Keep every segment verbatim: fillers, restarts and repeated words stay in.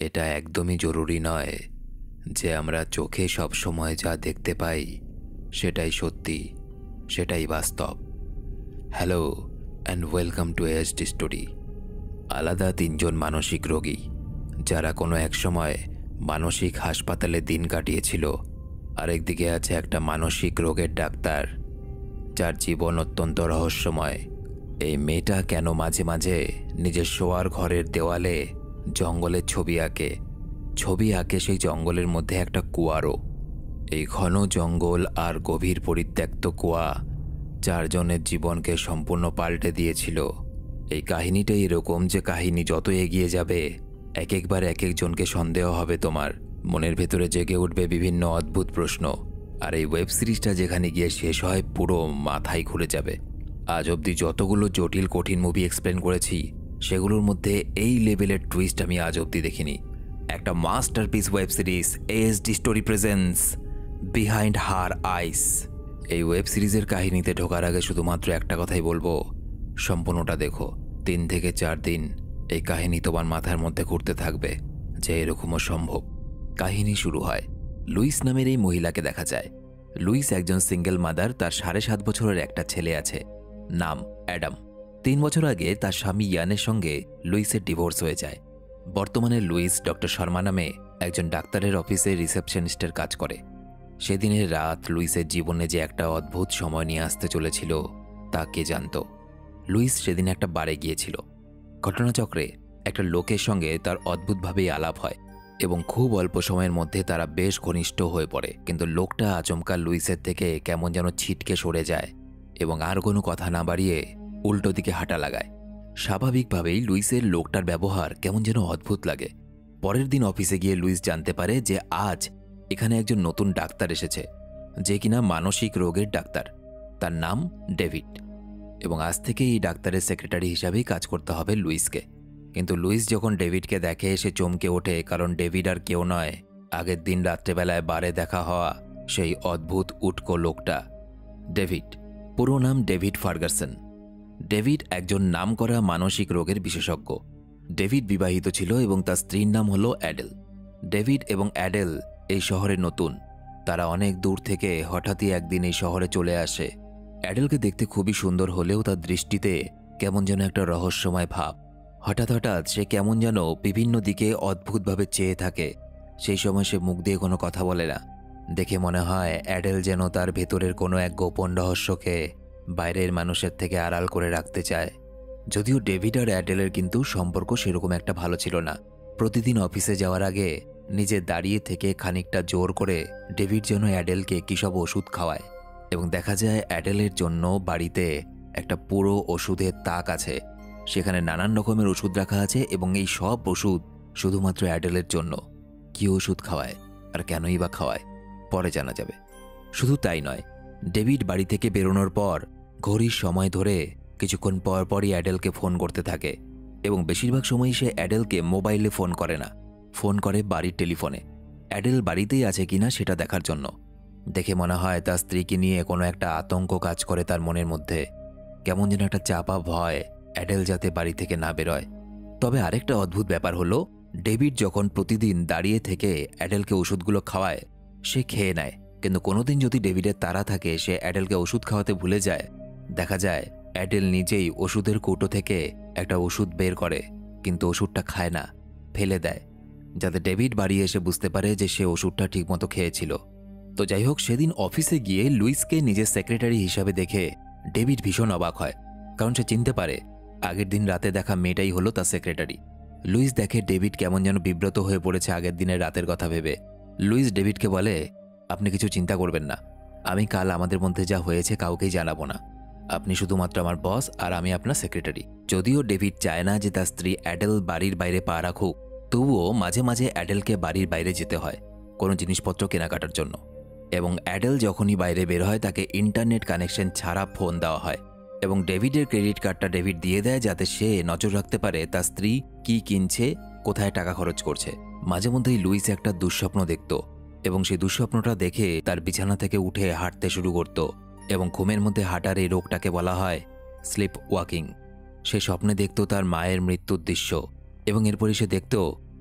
এটা একদমই জরুরি নয় যে আমরা চোখে সব সময় যা দেখতে পাই সেটাই সত্যি, সেটাই বাস্তব। Hello and welcome to ASD story. আলাদা তিনজন মানসিক রোগী যারা কোনো এক সময় মানসিক হাসপাতালে দিন কাটিয়েছিল। আরেকদিকে আছে একটা মানসিক রোগের ডাক্তার যার জীবন অত্যন্ত রহস্যময়। এই মেয়েটা কেন মাঝে মাঝে নিজের শোয়ার ঘরের দেওয়ালে জঙ্গলের ছবি আঁকে ছবি আঁকে সেই জঙ্গলের মধ্যে একটা কুয়ারও। এই ঘন জঙ্গল আর গভীর পরিত্যক্ত কুয়া চারজনের জীবনকে সম্পূর্ণ পাল্টে দিয়েছিল। এই কাহিনীটাই এরকম যে কাহিনী যত এগিয়ে যাবে এক একবার এক একজনকে সন্দেহ হবে, তোমার মনের ভেতরে জেগে উঠবে বিভিন্ন অদ্ভুত প্রশ্ন। আর এই ওয়েব সিরিজটা যেখানে গিয়ে শেষ হয় পুরো মাথায় ঘুরে যাবে। আজ অবধি যতগুলো জটিল কঠিন মুভি এক্সপ্লেন করেছি সেগুলোর মধ্যে এই লেভেলের টুইস্ট আমি আজ অবধি দেখিনি। একটা masterpiece web series ASD story presents behind her eyes. এই ওয়েব সিরিজের কাহিনীতে ঢোকার আগে শুধুমাত্র একটা কথাই বলবো, সম্পূর্ণটা দেখো। তিন থেকে চার দিন এই কাহিনী তোমার মাথার মধ্যে ঘুরতে থাকবে যে এরকমও সম্ভব। কাহিনী শুরু হয়। লুইস নামের এই মহিলাকে দেখা যায়। লুইস একজন সিঙ্গেল মাদার, তার সাড়ে সাত বছরের একটা ছেলে আছে, নাম অ্যাডাম। তিন বছর আগে তার স্বামী ইয়ানের সঙ্গে লুইসের ডিভোর্স হয়ে যায়। বর্তমানে লুইস ডক্টর শর্মা নামে একজন ডাক্তারের অফিসে রিসেপশনিস্টের কাজ করে। সেদিনের রাত লুইসের জীবনে যে একটা অদ্ভুত সময় নিয়ে আসতে চলেছিল তা কে জানত। লুইস সেদিন একটা বারে গিয়েছিল। ঘটনাচক্রে একটা লোকের সঙ্গে তার অদ্ভুতভাবেই আলাপ হয় এবং খুব অল্প সময়ের মধ্যে তারা বেশ ঘনিষ্ঠ হয়ে পড়ে। কিন্তু লোকটা আচমকা লুইসের থেকে কেমন যেন ছিটকে সরে যায় এবং আর কোনো কথা না বাড়িয়ে উল্টো দিকে হাঁটা লাগায়। স্বাভাবিকভাবেই লুইসের লোকটার ব্যবহার কেমন যেন অদ্ভুত লাগে। পরের দিন অফিসে গিয়ে লুইস জানতে পারে যে আজ এখানে একজন নতুন ডাক্তার এসেছে, যে কিনা মানসিক রোগের ডাক্তার। তার নাম ডেভিড এবং আজ থেকে এই ডাক্তারের সেক্রেটারি হিসাবেই কাজ করতে হবে লুইসকে। কিন্তু লুইস যখন ডেভিডকে দেখে সে চমকে ওঠে, কারণ ডেভিড আর কেউ নয়, আগের দিন রাত্রেবেলায় বারে দেখা হওয়া সেই অদ্ভুত উটকো লোকটা। ডেভিড, পুরো নাম ডেভিড ফার্গাসন। ডেভিড একজন নামকরা মানসিক রোগের বিশেষজ্ঞ। ডেভিড বিবাহিত ছিল এবং তার স্ত্রীর নাম হলো অ্যাডেল। ডেভিড এবং অ্যাডেল এই শহরে নতুন। তারা অনেক দূর থেকে হঠাৎই একদিন এই শহরে চলে আসে। অ্যাডেলকে দেখতে খুবই সুন্দর হলেও তার দৃষ্টিতে কেমন যেন একটা রহস্যময় ভাব। হঠাৎ হঠাৎ সে কেমন যেন বিভিন্ন দিকে অদ্ভুতভাবে চেয়ে থাকে। সেই সময় সে মুখ দিয়ে কোনো কথা বলে না। দেখে মনে হয় অ্যাডেল যেন তার ভেতরের কোনো এক গোপন রহস্যকে বাইরের মানুষের থেকে আড়াল করে রাখতে চায়। যদিও ডেভিড আর অ্যাডেলের কিন্তু সম্পর্ক সেরকম একটা ভালো ছিল না। প্রতিদিন অফিসে যাওয়ার আগে নিজে দাঁড়িয়ে থেকে খানিকটা জোর করে ডেভিড যেন অ্যাডেলকে কী সব ওষুধ খাওয়ায় এবং দেখা যায় অ্যাডেলের জন্য বাড়িতে একটা পুরো ওষুধের তাক আছে। সেখানে নানান রকমের ওষুধ রাখা আছে এবং এই সব ওষুধ শুধুমাত্র অ্যাডেলের জন্য। কী ওষুধ খাওয়ায় আর কেনই বা খাওয়ায় পরে জানা যাবে। শুধু তাই নয়, ডেভিড বাড়ি থেকে বেরোনোর পর ঘড়ির সময় ধরে কিছুক্ষণ পর পরই অ্যাডেলকে ফোন করতে থাকে এবং বেশিরভাগ সময়ই সে অ্যাডেলকে মোবাইলে ফোন করে না, ফোন করে বাড়ির টেলিফোনে। অ্যাডেল বাড়িতেই আছে কিনা সেটা দেখার জন্য। দেখে মনে হয় তার স্ত্রীকে নিয়ে কোনো একটা আতঙ্ক কাজ করে তার মনের মধ্যে। কেমন যেন একটা চাপা ভয় অ্যাডেল যাতে বাড়ি থেকে না বেরোয়। তবে আরেকটা অদ্ভুত ব্যাপার হলো, ডেভিড যখন প্রতিদিন দাঁড়িয়ে থেকে অ্যাডেলকে ওষুধগুলো খাওয়ায় সে খেয়ে নেয়, কিন্তু কোনোদিন যদি ডেভিডের তাড়া থাকে সে অ্যাডেলকে ওষুধ খাওয়াতে ভুলে যায়। দেখা যায় অ্যাডেল নিজেই ওষুধের কৌটো থেকে একটা ওষুধ বের করে, কিন্তু ওষুধটা খায় না, ফেলে দেয়, যাতে ডেভিড বাড়ি এসে বুঝতে পারে যে সে ওষুধটা ঠিকমতো খেয়েছিল। তো যাই হোক, সেদিন অফিসে গিয়ে লুইসকে নিজের সেক্রেটারি হিসাবে দেখে ডেভিড ভীষণ অবাক হয়, কারণ সে চিনতে পারে আগের দিন রাতে দেখা মেয়েটাই হলো তার সেক্রেটারি। লুইস দেখে ডেভিড কেমন যেন বিব্রত হয়ে পড়েছে আগের দিনের রাতের কথা ভেবে। লুইস ডেভিডকে বলে, আপনি কিছু চিন্তা করবেন না, আমি কাল আমাদের মধ্যে যা হয়েছে কাউকেই জানাবো না। আপনি শুধুমাত্র আমার বস আর আমি আপনার সেক্রেটারি। যদিও ডেভিড চায় না যে তার স্ত্রী অ্যাডেল বাড়ির বাইরে পা রাখুক, তবুও মাঝে মাঝে অ্যাডেলকে বাড়ির বাইরে যেতে হয় কোনো জিনিসপত্র কেনাকাটার জন্য। এবং অ্যাডেল যখনই বাইরে বের হয় তাকে ইন্টারনেট কানেকশন ছাড়া ফোন দেওয়া হয় এবং ডেভিডের ক্রেডিট কার্ডটা ডেভিড দিয়ে দেয় যাতে সে নজর রাখতে পারে তার স্ত্রী কি কিনছে, কোথায় টাকা খরচ করছে। মাঝে মধ্যেই লুইস একটা দুঃস্বপ্ন দেখত এবং সেই দুঃস্বপ্নটা দেখে তার বিছানা থেকে উঠে হাঁটতে শুরু করত এবং ঘুমের মধ্যে হাঁটার এই রোগটাকে বলা হয় স্লিপ ওয়াকিং। সে স্বপ্নে দেখত তার মায়ের মৃত্যুর দৃশ্য এবং এরপরই সে দেখত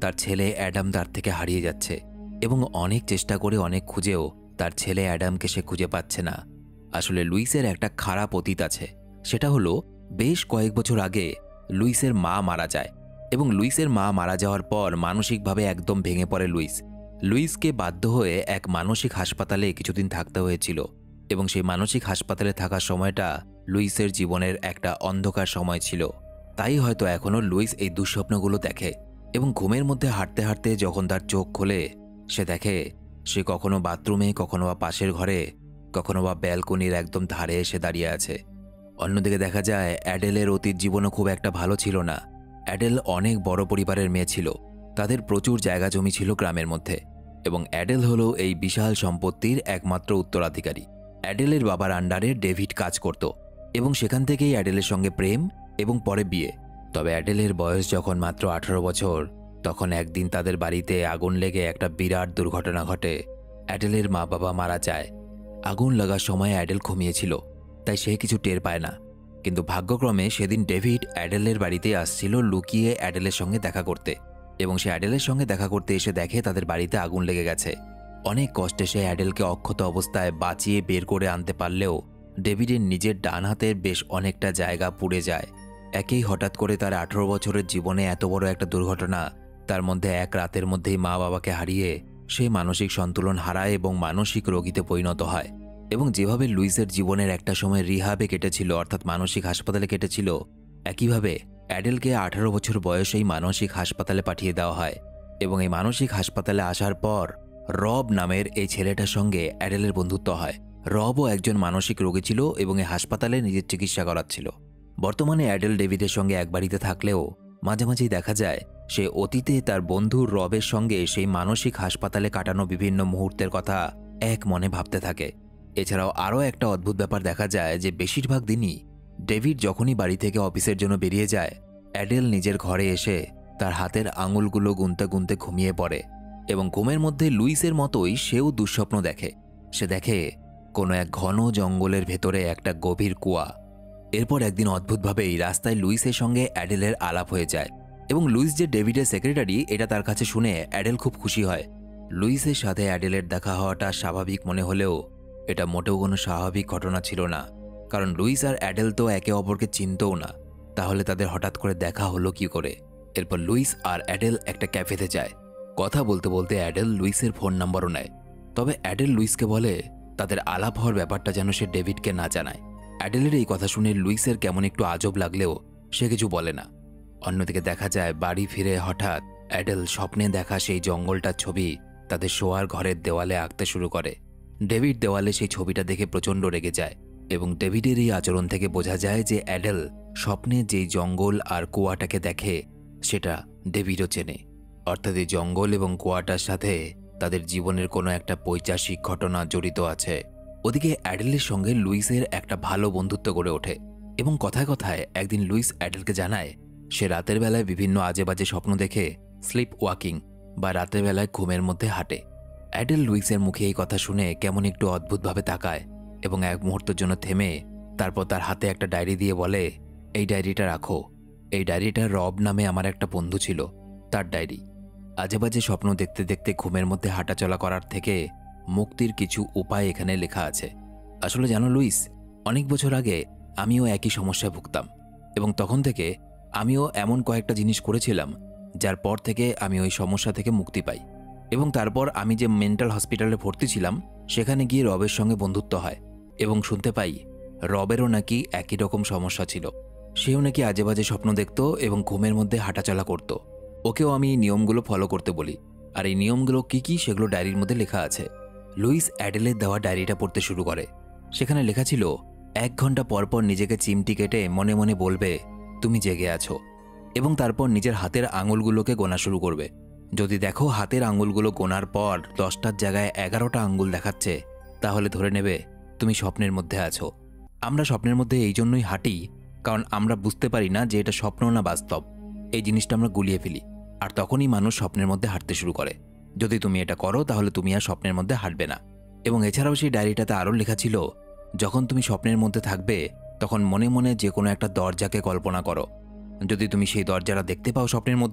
তার ছেলে অ্যাডাম তার থেকে হারিয়ে যাচ্ছে এবং অনেক চেষ্টা করে অনেক খুঁজেও তার ছেলে অ্যাডামকে সে খুঁজে পাচ্ছে না। আসলে লুইসের একটা খারাপ অতীত আছে। সেটা হলো বেশ কয়েক বছর আগে লুইসের মা মারা যায় এবং লুইসের মা মারা যাওয়ার পর মানসিকভাবে একদম ভেঙে পড়ে লুইস। লুইসকে বাধ্য হয়ে এক মানসিক হাসপাতালে কিছুদিন থাকতে হয়েছিল এবং সেই মানসিক হাসপাতালে থাকার সময়টা লুইসের জীবনের একটা অন্ধকার সময় ছিল। তাই হয়তো এখনও লুইস এই দুঃস্বপ্নগুলো দেখে এবং ঘুমের মধ্যে হাঁটতে হাঁটতে যখন তার চোখ খোলে সে দেখে সে কখনো বাথরুমে, কখনো বা পাশের ঘরে, কখনো বা ব্যালকনির একদম ধারে এসে দাঁড়িয়ে আছে। অন্যদিকে দেখা যায় অ্যাডেলের অতীত জীবনও খুব একটা ভালো ছিল না। অ্যাডেল অনেক বড় পরিবারের মেয়ে ছিল, তাদের প্রচুর জায়গা জমি ছিল গ্রামের মধ্যে এবং অ্যাডেল হলো এই বিশাল সম্পত্তির একমাত্র উত্তরাধিকারী। অ্যাডেলের বাবার আন্ডারে ডেভিড কাজ করত এবং সেখান থেকেই অ্যাডেলের সঙ্গে প্রেম এবং পরে বিয়ে। তবে অ্যাডেলের বয়স যখন মাত্র আঠারো বছর তখন একদিন তাদের বাড়িতে আগুন লেগে একটা বিরাট দুর্ঘটনা ঘটে। অ্যাডেলের মা বাবা মারা যায়। আগুন লাগার সময় অ্যাডেল ঘুমিয়েছিল, তাই সে কিছু টের পায় না। কিন্তু ভাগ্যক্রমে সেদিন ডেভিড অ্যাডেলের বাড়িতে আসছিল লুকিয়ে অ্যাডেলের সঙ্গে দেখা করতে এবং সে অ্যাডেলের সঙ্গে দেখা করতে এসে দেখে তাদের বাড়িতে আগুন লেগে গেছে। অনেক কষ্টে সে অ্যাডেলকে অক্ষত অবস্থায় বাঁচিয়ে বের করে আনতে পারলেও ডেভিডের নিজের ডান হাতের বেশ অনেকটা জায়গা পুড়ে যায়। একেই হঠাৎ করে তার আঠারো বছরের জীবনে এত বড় একটা দুর্ঘটনা, তার মধ্যে এক রাতের মধ্যেই মা বাবাকে হারিয়ে সে মানসিক সন্তুলন হারায় এবং মানসিক রোগীতে পরিণত হয়। এবং যেভাবে লুইসের জীবনের একটা সময় রিহাবে কেটেছিল, অর্থাৎ মানসিক হাসপাতালে কেটেছিল, একইভাবে অ্যাডেলকে আঠারো বছর বয়সেই মানসিক হাসপাতালে পাঠিয়ে দেওয়া হয় এবং এই মানসিক হাসপাতালে আসার পর রব নামের এই ছেলেটার সঙ্গে অ্যাডেলের বন্ধুত্ব হয়। রবও একজন মানসিক রোগী ছিল এবং এই হাসপাতালে নিজের চিকিৎসা করাচ্ছিল। বর্তমানে অ্যাডেল ডেভিডের সঙ্গে এক বাড়িতে থাকলেও মাঝে মাঝেই দেখা যায় সে অতীতে তার বন্ধু রবের সঙ্গে সেই মানসিক হাসপাতালে কাটানো বিভিন্ন মুহূর্তের কথা এক মনে ভাবতে থাকে। এছাড়াও আরও একটা অদ্ভুত ব্যাপার দেখা যায় যে বেশিরভাগ দিনই ডেভিড যখনই বাড়ি থেকে অফিসের জন্য বেরিয়ে যায়, অ্যাডেল নিজের ঘরে এসে তার হাতের আঙুলগুলো গুনতে গুনতে ঘুমিয়ে পড়ে এবং ঘুমের মধ্যে লুইসের মতোই সেও দুঃস্বপ্ন দেখে। সে দেখে কোনো এক ঘন জঙ্গলের ভেতরে একটা গভীর কুয়া। এরপর একদিন অদ্ভুতভাবেই রাস্তায় লুইসের সঙ্গে অ্যাডেলের আলাপ হয়ে যায় এবং লুইস যে ডেভিডের সেক্রেটারি এটা তার কাছে শুনে অ্যাডেল খুব খুশি হয়। লুইসের সাথে অ্যাডেলের দেখা হওয়াটা স্বাভাবিক মনে হলেও এটা মোটেও কোনো স্বাভাবিক ঘটনা ছিল না, কারণ লুইস আর অ্যাডেল তো একে অপরকে চিনতও না। তাহলে তাদের হঠাৎ করে দেখা হলো কি করে? এরপর লুইস আর অ্যাডেল একটা ক্যাফেতে যায়। কথা বলতে বলতে অ্যাডেল লুইসের ফোন নাম্বারও নেয়। তবে অ্যাডেল লুইসকে বলে তাদের আলাপ হওয়ার ব্যাপারটা যেন সে ডেভিডকে না জানায়। অ্যাডেলের এই কথা শুনে লুইসের কেমন একটু আজব লাগলেও সে কিছু বলে না। অন্যদিকে দেখা যায় বাড়ি ফিরে হঠাৎ অ্যাডেল স্বপ্নে দেখা সেই জঙ্গলটার ছবি তাদের শোয়ার ঘরের দেওয়ালে আঁকতে শুরু করে। ডেভিড দেওয়ালে সেই ছবিটা দেখে প্রচণ্ড রেগে যায় এবং ডেভিডের এই আচরণ থেকে বোঝা যায় যে অ্যাডেল স্বপ্নে যেই জঙ্গল আর কুয়াটাকে দেখে সেটা ডেভিডও চেনে, অর্থাৎ এই জঙ্গল এবং কুয়াটার সাথে তাদের জীবনের কোনো একটা পৈশাচিক ঘটনা জড়িত আছে। ওদিকে অ্যাডেলের সঙ্গে লুইসের একটা ভালো বন্ধুত্ব গড়ে ওঠে এবং কথায় কথায় একদিন লুইস অ্যাডেলকে জানায় সে রাতের বেলায় বিভিন্ন আজে বাজে স্বপ্ন দেখে স্লিপ ওয়াকিং বা রাতের বেলায় ঘুমের মধ্যে হাঁটে। অ্যাডেল লুইসের মুখে এই কথা শুনে কেমন একটু অদ্ভুতভাবে তাকায় এবং এক মুহূর্তের জন্য থেমে তারপর তার হাতে একটা ডায়েরি দিয়ে বলে, এই ডায়েরিটা রাখো। এই ডায়েরিটা রব নামে আমার একটা বন্ধু ছিল, তার ডায়েরি। আজে বাজে স্বপ্ন দেখতে দেখতে ঘুমের মধ্যে হাঁটাচলা করার থেকে মুক্তির কিছু উপায় এখানে লেখা আছে। আসলে জানো লুইস, অনেক বছর আগে আমিও একই সমস্যায় ভুগতাম এবং তখন থেকে আমিও এমন কয়েকটা জিনিস করেছিলাম যার পর থেকে আমি ওই সমস্যা থেকে মুক্তি পাই এবং তারপর আমি যে মেন্টাল হসপিটালে ভর্তি ছিলাম সেখানে গিয়ে রবের সঙ্গে বন্ধুত্ব হয় এবং শুনতে পাই রবেরও নাকি একই রকম সমস্যা ছিল। সেও নাকি আজে বাজে স্বপ্ন দেখত এবং ঘুমের মধ্যে হাঁটাচলা করত। ওকেও আমি এই নিয়মগুলো ফলো করতে বলি আর এই নিয়মগুলো কী কী সেগুলো ডায়েরির মধ্যে লেখা আছে। লুইস অ্যাডেলের দেওয়া ডায়েরিটা পড়তে শুরু করে। সেখানে লেখা ছিল এক ঘন্টা পরপর নিজেকে চিমটি কেটে মনে মনে বলবে তুমি জেগে আছো এবং তারপর নিজের হাতের আঙুলগুলোকে গোনা শুরু করবে। যদি দেখো হাতের আঙুলগুলো গোনার পর দশটার জায়গায় এগারোটা আঙুল দেখাচ্ছে তাহলে ধরে নেবে তুমি স্বপ্নের মধ্যে আছো। আমরা স্বপ্নের মধ্যে এই জন্যই হাঁটি কারণ আমরা বুঝতে পারি না যে এটা স্বপ্ন না বাস্তব। এই জিনিসটা আমরা গুলিয়ে ফেলি আর তখনই মানুষ স্বপ্নের মধ্যে হাঁটতে শুরু করে। যদি তুমি এটা করো তাহলে তুমি আর স্বপ্নের মধ্যে হাঁটবে না। এবং এছাড়াও সেই ডায়েরিটাতে আরও লেখা ছিল যখন তুমি স্বপ্নের মধ্যে থাকবে তখন মনে মনে যে কোনো একটা দরজাকে কল্পনা করো। যদি তুমি সেই দরজাটা দেখতে পাও স্বপ্নের মধ্যে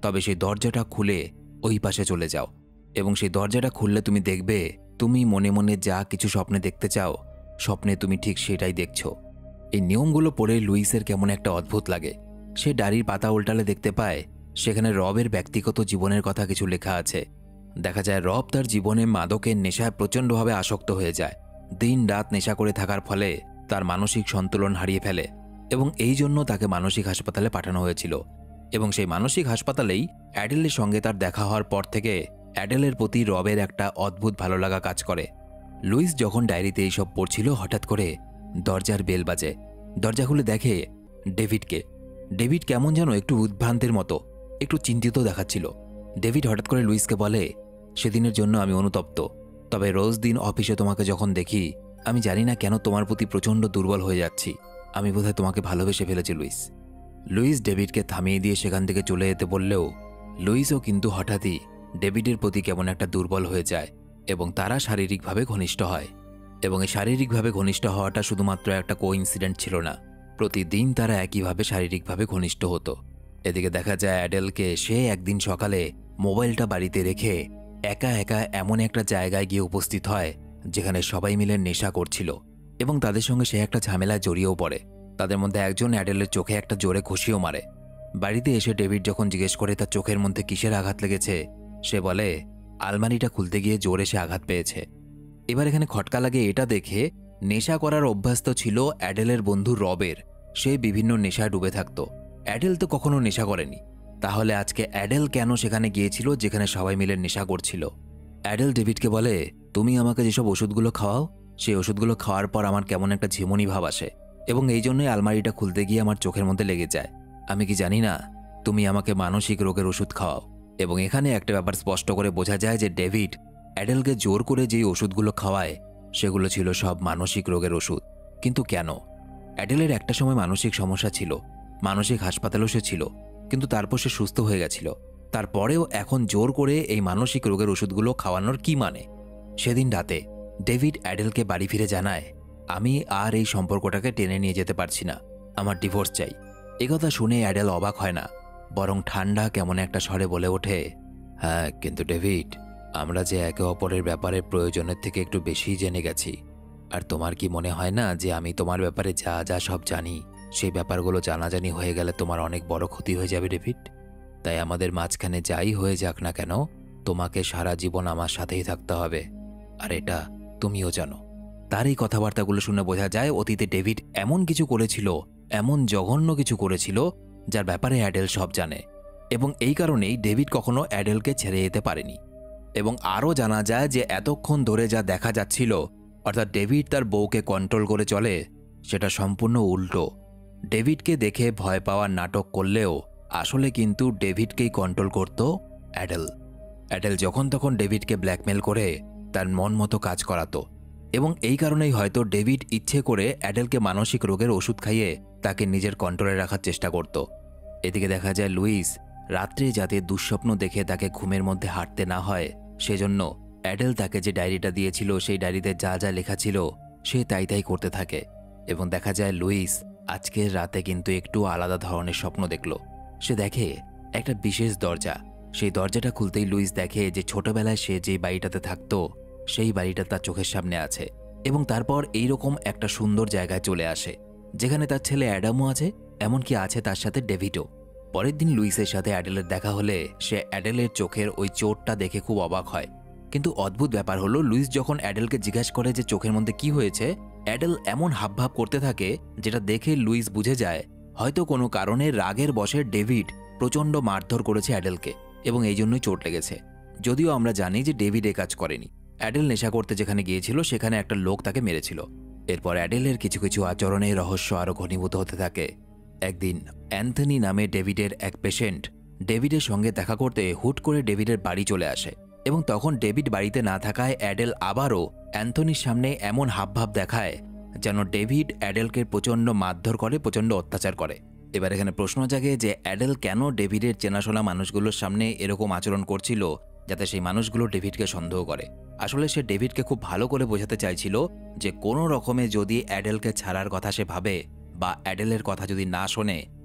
তবে সেই দরজাটা খুলে ওই পাশে চলে যাও, এবং সেই দরজাটা খুললে তুমি দেখবে তুমি মনে মনে যা কিছু স্বপ্নে দেখতে চাও, স্বপ্নে তুমি ঠিক সেটাই দেখছো। এই নিয়মগুলো পড়ে লুইসের কেমন একটা অদ্ভুত লাগে। সে ডায়েরির পাতা উল্টালে দেখতে পায় সেখানে রবের ব্যক্তিগত জীবনের কথা কিছু লেখা আছে। দেখা যায় রব তার জীবনে মাদকের নেশায় প্রচণ্ডভাবে আসক্ত হয়ে যায়। দিন রাত নেশা করে থাকার ফলে তার মানসিক সন্তুলন হারিয়ে ফেলে, এবং এই জন্য তাকে মানসিক হাসপাতালে পাঠানো হয়েছিল। এবং সেই মানসিক হাসপাতালেই অ্যাডেলের সঙ্গে তার দেখা হওয়ার পর থেকে অ্যাডেলের প্রতি রবের একটা অদ্ভুত ভালো লাগা কাজ করে। লুইস যখন ডায়েরিতে এইসব পড়ছিল, হঠাৎ করে দরজার বেল বাজে। দরজা খুলে দেখে ডেভিডকে। ডেভিড কেমন যেন একটু উদ্ভ্রান্তের মতো, একটু চিন্তিত দেখাচ্ছিল। ডেভিড হঠাৎ করে লুইসকে বলে, সেদিনের জন্য আমি অনুতপ্ত, তবে রোজ দিন অফিসে তোমাকে যখন দেখি আমি জানি না কেন তোমার প্রতি প্রচণ্ড দুর্বল হয়ে যাচ্ছি। আমি বোধহয় তোমাকে ভালোবেসে ফেলেছি লুইস। লুইস ডেভিডকে থামিয়ে দিয়ে সেখান থেকে চলে যেতে বললেও লুইসও কিন্তু হঠাৎই ডেভিডের প্রতি কেমন একটা দুর্বল হয়ে যায়, এবং তারা শারীরিকভাবে ঘনিষ্ঠ হয়। এবং এই শারীরিকভাবে ঘনিষ্ঠ হওয়াটা শুধুমাত্র একটা কোইন্সিডেন্ট ছিল না, প্রতিদিন তারা একইভাবে শারীরিকভাবে ঘনিষ্ঠ হতো। এদিকে দেখা যায় অ্যাডেলকে সে একদিন সকালে মোবাইলটা বাড়িতে রেখে একা একা এমন একটা জায়গায় গিয়ে উপস্থিত হয় যেখানে সবাই মিলে নেশা করছিল, এবং তাদের সঙ্গে সে একটা ঝামেলায় জড়িয়েও পড়ে। তাদের মধ্যে একজন অ্যাডেলের চোখে একটা জোরে ঘুষিও মারে। বাড়িতে এসে ডেভিড যখন জিজ্ঞেস করে তার চোখের মধ্যে কিসের আঘাত লেগেছে, সে বলে আলমারিটা খুলতে গিয়ে জোরে সে আঘাত পেয়েছে। এবার এখানে খটকা লাগে এটা দেখে, নেশা করার অভ্যাস তো ছিল অ্যাডেলের বন্ধু রবের। সে বিভিন্ন নেশায় ডুবে থাকত, অ্যাডেল তো কখনো নেশা করেনি। তাহলে আজকে অ্যাডেল কেন সেখানে গিয়েছিল যেখানে সবাই মিলে নেশা করছিল? অ্যাডেল ডেভিডকে বলে, তুমি আমাকে যেসব ওষুধগুলো খাওয়াও, সেই ওষুধগুলো খাওয়ার পর আমার কেমন একটা ঝিমুনি ভাব আসে, এবং এই জন্যই আলমারিটা খুলতে গিয়ে আমার চোখের মধ্যে লেগে যায়। আমি কি জানি না তুমি আমাকে মানসিক রোগের ওষুধ খাওয়াও। এবং এখানে একটা ব্যাপার স্পষ্ট করে বোঝা যায় যে ডেভিড অ্যাডেলকে জোর করে যেই ওষুধগুলো খাওয়ায় সেগুলো ছিল সব মানসিক রোগের ওষুধ। কিন্তু কেন? অ্যাডেলের একটা সময় মানসিক সমস্যা ছিল, মানসিক হাসপাতালেও সে ছিল, কিন্তু তারপর সে সুস্থ হয়ে গেছিল। তারপরেও এখন জোর করে এই মানসিক রোগের ওষুধগুলো খাওয়ানোর কি মানে? সেদিন রাতে ডেভিড অ্যাডেলকে বাড়ি ফিরে জানায়, আমি আর এই সম্পর্কটাকে টেনে নিয়ে যেতে পারছি না, আমার ডিভোর্স চাই। একথা শুনে অ্যাডেল অবাক হয় না, বরং ঠান্ডা কেমন একটা স্বরে বলে ওঠে, হ্যাঁ কিন্তু ডেভিড, আমরা যে একে অপরের ব্যাপারে প্রয়োজনের থেকে একটু বেশি জেনে গেছি। আর তোমার কি মনে হয় না যে আমি তোমার ব্যাপারে যা যা সব জানি সেই ব্যাপারগুলো জানাজানি হয়ে গেলে তোমার অনেক বড় ক্ষতি হয়ে যাবে ডেভিড? তাই আমাদের মাঝখানে যাই হয়ে যাক না কেন, তোমাকে সারা জীবন আমার সাথেই থাকতে হবে, আর এটা তুমিও জানো। তার এই কথাবার্তাগুলো শুনে বোঝা যায় অতীতে ডেভিড এমন কিছু করেছিল, এমন জঘন্য কিছু করেছিল যার ব্যাপারে অ্যাডেল সব জানে, এবং এই কারণেই ডেভিড কখনো অ্যাডেলকে ছেড়ে যেতে পারেনি। এবং আরও জানা যায় যে এতক্ষণ ধরে যা দেখা যাচ্ছিল, অর্থাৎ ডেভিড তার বউকে কন্ট্রোল করে চলে, সেটা সম্পূর্ণ উল্টো। ডেভিডকে দেখে ভয় পাওয়ার নাটক করলেও আসলে কিন্তু ডেভিডকেই কন্ট্রোল করত অ্যাডেল। অ্যাডেল যখন তখন ডেভিডকে ব্ল্যাকমেল করে তার মন মতো কাজ করাতো, এবং এই কারণেই হয়তো ডেভিড ইচ্ছে করে অ্যাডেলকে মানসিক রোগের ওষুধ খাইয়ে তাকে নিজের কন্ট্রোলে রাখার চেষ্টা করত। এদিকে দেখা যায় লুইস রাত্রে যাতে দুঃস্বপ্ন দেখে তাকে ঘুমের মধ্যে হাঁটতে না হয় সেজন্য অ্যাডেল তাকে যে ডায়েরিটা দিয়েছিল সেই ডায়েরিতে যা যা লেখা ছিল সে তাই তাই করতে থাকে। এবং দেখা যায় লুইস আজকের রাতে কিন্তু একটু আলাদা ধরনের স্বপ্ন দেখল। সে দেখে একটা বিশেষ দরজা, সেই দরজাটা খুলতেই লুইস দেখে যে ছোটবেলায় সে যে বাড়িটাতে থাকতো সেই বাড়িটা তার চোখের সামনে আছে, এবং তারপর এইরকম একটা সুন্দর জায়গায় চলে আসে যেখানে তার ছেলে অ্যাডামও আছে, এমনকি আছে তার সাথে ডেভিডও। পরের দিন লুইসের সাথে অ্যাডেলের দেখা হলে সে অ্যাডেলের চোখের ওই চোটটা দেখে খুব অবাক হয়। কিন্তু অদ্ভুত ব্যাপার হলো, লুইস যখন অ্যাডেলকে জিজ্ঞাসা করে যে চোখের মধ্যে কি হয়েছে, অ্যাডেল এমন হাবভাব করতে থাকে যেটা দেখে লুইস বুঝে যায় হয়তো কোনো কারণে রাগের বশে ডেভিড প্রচণ্ড মারধর করেছে অ্যাডেলকে, এবং এই জন্যই চোট লেগেছে। যদিও আমরা জানি যে ডেভিড এ কাজ করেনি, অ্যাডেল নেশা করতে যেখানে গিয়েছিল সেখানে একটা লোক তাকে মেরেছিল। এরপর অ্যাডেলের কিছু কিছু আচরণের রহস্য আরও ঘনীভূত হতে থাকে। একদিন অ্যান্থনি নামে ডেভিডের এক পেশেন্ট ডেভিডের সঙ্গে দেখা করতে হুট করে ডেভিডের বাড়ি চলে আসে, এবং তখন ডেভিড বাড়িতে না থাকায় অ্যাডেল আবারও অ্যান্থনির সামনে এমন হাবভাব দেখায় যেন ডেভিড অ্যাডেলকে প্রচণ্ড মারধর করে, প্রচণ্ড অত্যাচার করে। এবার এখানে প্রশ্ন জাগে যে অ্যাডেল কেন ডেভিডের চেনাশোনা মানুষগুলোর সামনে এরকম আচরণ করছিল যাতে সেই মানুষগুলো ডেভিডকে সন্দেহ করে। আসলে সে ডেভিডকে খুব ভালো করে বোঝাতে চাইছিল যে কোনো রকমে যদি অ্যাডেলকে ছাড়ার কথা সে ভাবে বা অ্যাডেলের কথা যদি না শোনে,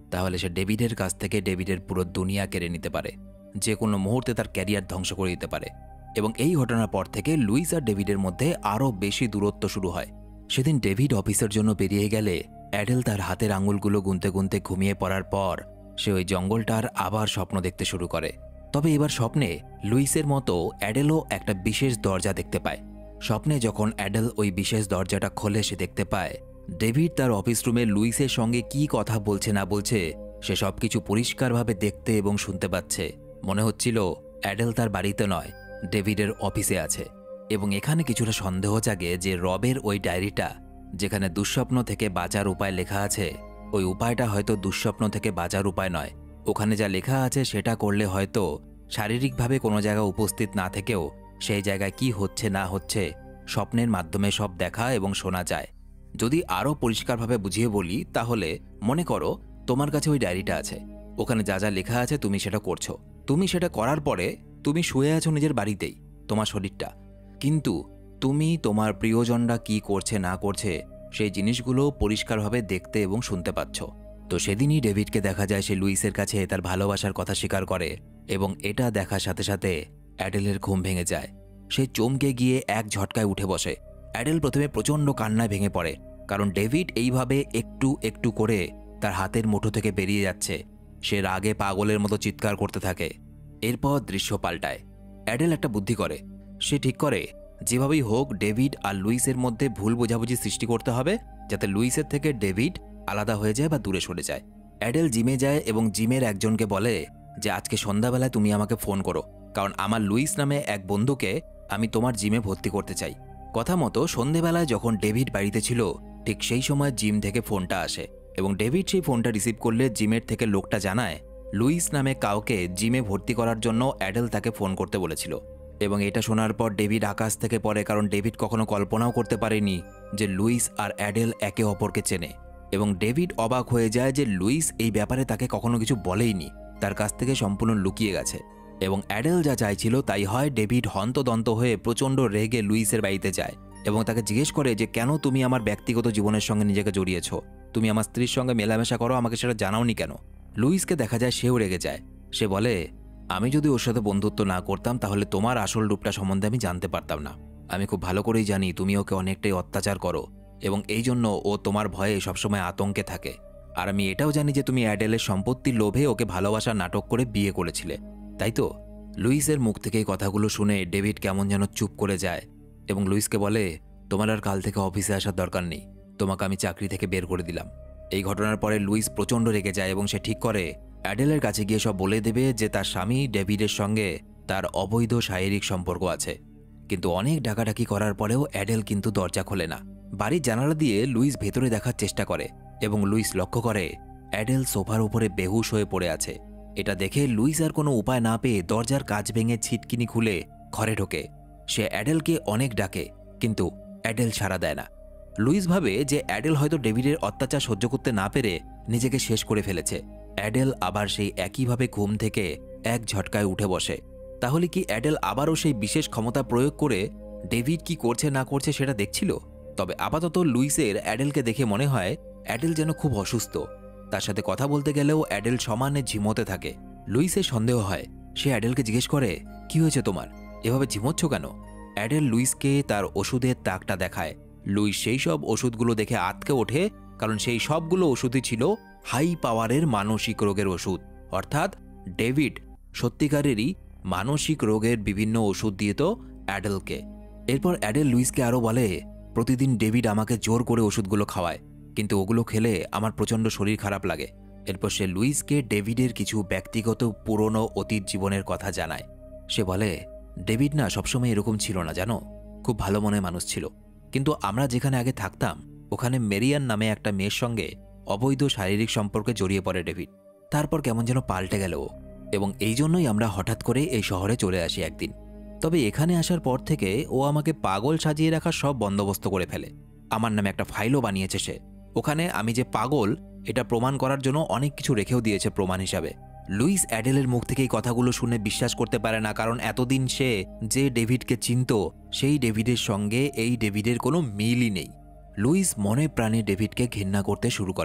তাহলে সে ডেভিডের কাছ থেকে ডেভিডের পুরো দুনিয়া কেড়ে নিতে পারে, যে কোনো মুহূর্তে তার ক্যারিয়ার ধ্বংস করে দিতে পারে। এবং এই ঘটনার পর থেকে লুইস আর ডেভিডের মধ্যে আরও বেশি দূরত্ব শুরু হয়। সেদিন ডেভিড অফিসের জন্য বেরিয়ে গেলে অ্যাডেল তার হাতের আঙুলগুলো গুনতে গুনতে ঘুমিয়ে পড়ার পর সে ওই জঙ্গলটার আবার স্বপ্ন দেখতে শুরু করে। তবে এবার স্বপ্নে লুইসের মতো অ্যাডেলও একটা বিশেষ দরজা দেখতে পায়। স্বপ্নে যখন অ্যাডেল ওই বিশেষ দরজাটা খোলে সে দেখতে পায় ডেভিড তার অফিস রুমে লুইসের সঙ্গে কি কথা বলছে না বলছে সে সব কিছু পরিষ্কারভাবে দেখতে এবং শুনতে পাচ্ছে। মনে হচ্ছিল অ্যাডেল তার বাড়িতে নয়, ডেভিডের অফিসে আছে। এবং এখানে কিছুটা সন্দেহ জাগে যে রবের ওই ডায়েরিটা যেখানে দুঃস্বপ্ন থেকে বাঁচার উপায় লেখা আছে, ওই উপায়টা হয়তো দুঃস্বপ্ন থেকে বাঁচার উপায় নয়। ওখানে যা লেখা আছে সেটা করলে হয়তো শারীরিকভাবে কোনো জায়গায় উপস্থিত না থেকেও সেই জায়গায় কি হচ্ছে না হচ্ছে স্বপ্নের মাধ্যমে সব দেখা এবং শোনা যায়। যদি আরও পরিষ্কারভাবে বুঝিয়ে বলি তাহলে মনে করো তোমার কাছে ওই ডায়েরিটা আছে, ওখানে যা যা লেখা আছে তুমি সেটা করছো। তুমি সেটা করার পরে তুমি শুয়ে আছো নিজের বাড়িতেই, তোমার শরীরটা, কিন্তু তুমি তোমার প্রিয়জনরা কি করছে না করছে সেই জিনিসগুলো পরিষ্কারভাবে দেখতে এবং শুনতে পাচ্ছ। তো সেদিনই ডেভিডকে দেখা যায় সে লুইসের কাছে তার ভালোবাসার কথা স্বীকার করে এবং এটা দেখার সাথে সাথে অ্যাডেলের ঘুম ভেঙে যায়। সে চমকে গিয়ে এক ঝটকায় উঠে বসে। অ্যাডেল প্রথমে প্রচণ্ড কান্নায় ভেঙে পড়ে, কারণ ডেভিড এইভাবে একটু একটু করে তার হাতের মুঠো থেকে বেরিয়ে যাচ্ছে। সে রাগে পাগলের মতো চিৎকার করতে থাকে। এরপর দৃশ্য পাল্টায়। অ্যাডেল একটা বুদ্ধি করে। সে ঠিক করে যেভাবেই হোক ডেভিড আর লুইসের মধ্যে ভুল বোঝাবুঝি সৃষ্টি করতে হবে, যাতে লুইসের থেকে ডেভিড আলাদা হয়ে যায় বা দূরে সরে যায়। অ্যাডেল জিমে যায় এবং জিমের একজনকে বলে যে আজকে সন্ধ্যাবেলায় তুমি আমাকে ফোন করো, কারণ আমার লুইস নামে এক বন্ধুকে আমি তোমার জিমে ভর্তি করতে চাই। কথা মতো সন্ধেবেলায় যখন ডেভিড বাড়িতে ছিল ঠিক সেই সময় জিম থেকে ফোনটা আসে এবং ডেভিড সেই ফোনটা রিসিভ করলে জিমের থেকে লোকটা জানায় লুইস নামে কাউকে জিমে ভর্তি করার জন্য অ্যাডেল তাকে ফোন করতে বলেছিল। এবং এটা শোনার পর ডেভিড আকাশ থেকে পড়ে, কারণ ডেভিড কখনো কল্পনাও করতে পারেনি যে লুইস আর অ্যাডেল একে অপরকে চেনে। এবং ডেভিড অবাক হয়ে যায় যে লুইস এই ব্যাপারে তাকে কখনো কিছু বলেইনি, তার কাছ থেকে সম্পূর্ণ লুকিয়ে গেছে। এবং অ্যাডেল যা চাইছিল তাই হয়। ডেভিড হন্তদন্ত হয়ে প্রচণ্ড রেগে লুইসের বাড়িতে যায় এবং তাকে জিজ্ঞেস করে যে কেন তুমি আমার ব্যক্তিগত জীবনের সঙ্গে নিজেকে জড়িয়েছ, তুমি আমার স্ত্রীর সঙ্গে মেলামেশা করো, আমাকে সেটা জানাওনি কেন। লুইসকে দেখা যায় সেও রেগে যায়। সে বলে আমি যদি ওর সাথে বন্ধুত্ব না করতাম তাহলে তোমার আসল রূপটা সম্বন্ধে আমি জানতে পারতাম না। আমি খুব ভালো করেই জানি তুমি ওকে অনেকটাই অত্যাচার করো এবং এই জন্য ও তোমার ভয়ে সবসময় আতঙ্কে থাকে। আর আমি এটাও জানি যে তুমি অ্যাডেলের সম্পত্তির লোভে ওকে ভালোবাসার নাটক করে বিয়ে করেছিলে, তাই তো? লুইসের মুখ থেকে এই কথাগুলো শুনে ডেভিড কেমন যেন চুপ করে যায় এবং লুইসকে বলে তোমার আর কাল থেকে অফিসে আসার দরকার নেই, তোমাকে আমি চাকরি থেকে বের করে দিলাম। এই ঘটনার পরে লুইস প্রচণ্ড রেগে যায় এবং সে ঠিক করে অ্যাডেলের কাছে গিয়ে সব বলে দেবে যে তার স্বামী ডেভিডের সঙ্গে তার অবৈধ শারীরিক সম্পর্ক আছে। কিন্তু অনেক ডাকাডাকি করার পরেও অ্যাডেল কিন্তু দরজা খোলে না। বাড়ির জানালা দিয়ে লুইস ভেতরে দেখার চেষ্টা করে এবং লুইস লক্ষ্য করে অ্যাডেল সোফার উপরে বেহুশ হয়ে পড়ে আছে। এটা দেখে লুইস আর কোনো উপায় না পেয়ে দরজার কাঁচ ভেঙে ছিটকিনি খুলে ঘরে ঢোকে। সে অ্যাডেলকে অনেক ডাকে কিন্তু অ্যাডেল সাড়া দেয় না। লুইস ভাবে যে অ্যাডেল হয়তো ডেভিডের অত্যাচার সহ্য করতে না পেরে নিজেকে শেষ করে ফেলেছে। অ্যাডেল আবার সেই একইভাবে ঘুম থেকে এক ঝটকায় উঠে বসে। তাহলে কি অ্যাডেল আবারও সেই বিশেষ ক্ষমতা প্রয়োগ করে ডেভিড কি করছে না করছে সেটা দেখছিল? তবে আপাতত লুইসের অ্যাডেলকে দেখে মনে হয় অ্যাডেল যেন খুব অসুস্থ। তার সাথে কথা বলতে গেলেও অ্যাডেল সমানে ঝিমোতে থাকে। লুইসের সন্দেহ হয়। সে অ্যাডেলকে জিজ্ঞেস করে কি হয়েছে তোমার, এভাবে ঝিমোচ্ছ কেন? অ্যাডেল লুইসকে তার ওষুধের তাকটা দেখায়। লুইস সেই সব ওষুধগুলো দেখে আঁতকে ওঠে, কারণ সেই সবগুলো ওষুধই ছিল হাই পাওয়ারের মানসিক রোগের ওষুধ। অর্থাৎ ডেভিড সত্যিকারেরই মানসিক রোগের বিভিন্ন ওষুধ দিয়ে তো অ্যাডেলকে। এরপর অ্যাডেল লুইসকে আরও বলে প্রতিদিন ডেভিড আমাকে জোর করে ওষুধগুলো খাওয়ায়, কিন্তু ওগুলো খেলে আমার প্রচণ্ড শরীর খারাপ লাগে। এরপর সে লুইসকে ডেভিডের কিছু ব্যক্তিগত পুরনো অতীত জীবনের কথা জানায়। সে বলে ডেভিড না সবসময় এরকম ছিল না জানো, খুব ভালো মনের মানুষ ছিল, কিন্তু আমরা যেখানে আগে থাকতাম ওখানে মেরিয়ান নামে একটা মেয়ের সঙ্গে অবৈধ শারীরিক সম্পর্কে জড়িয়ে পড়ে ডেভিড। তারপর কেমন যেন পাল্টে গেল ও, এবং এই জন্যই আমরা হঠাৎ করে এই শহরে চলে আসি একদিন। তবে এখানে আসার পর থেকে ও আমাকে পাগল সাজিয়ে রাখার সব বন্দোবস্ত করে ফেলে। আমার নামে একটা ফাইলও বানিয়েছে সে, ওখানে আমি যে পাগল এটা প্রমাণ করার জন্য অনেক কিছু রেখেও দিয়েছে প্রমাণ হিসাবে। লুইস অ্যাডেলের মুখ থেকে এই কথাগুলো শুনে বিশ্বাস করতে পারে না, কারণ এতদিন সে যে ডেভিডকে চিনত সেই ডেভিডের সঙ্গে এই ডেভিডের কোনো মিলই নেই। লুইস মনে প্রাণে ডেভিডকে ঘৃণা করতে শুরু করে।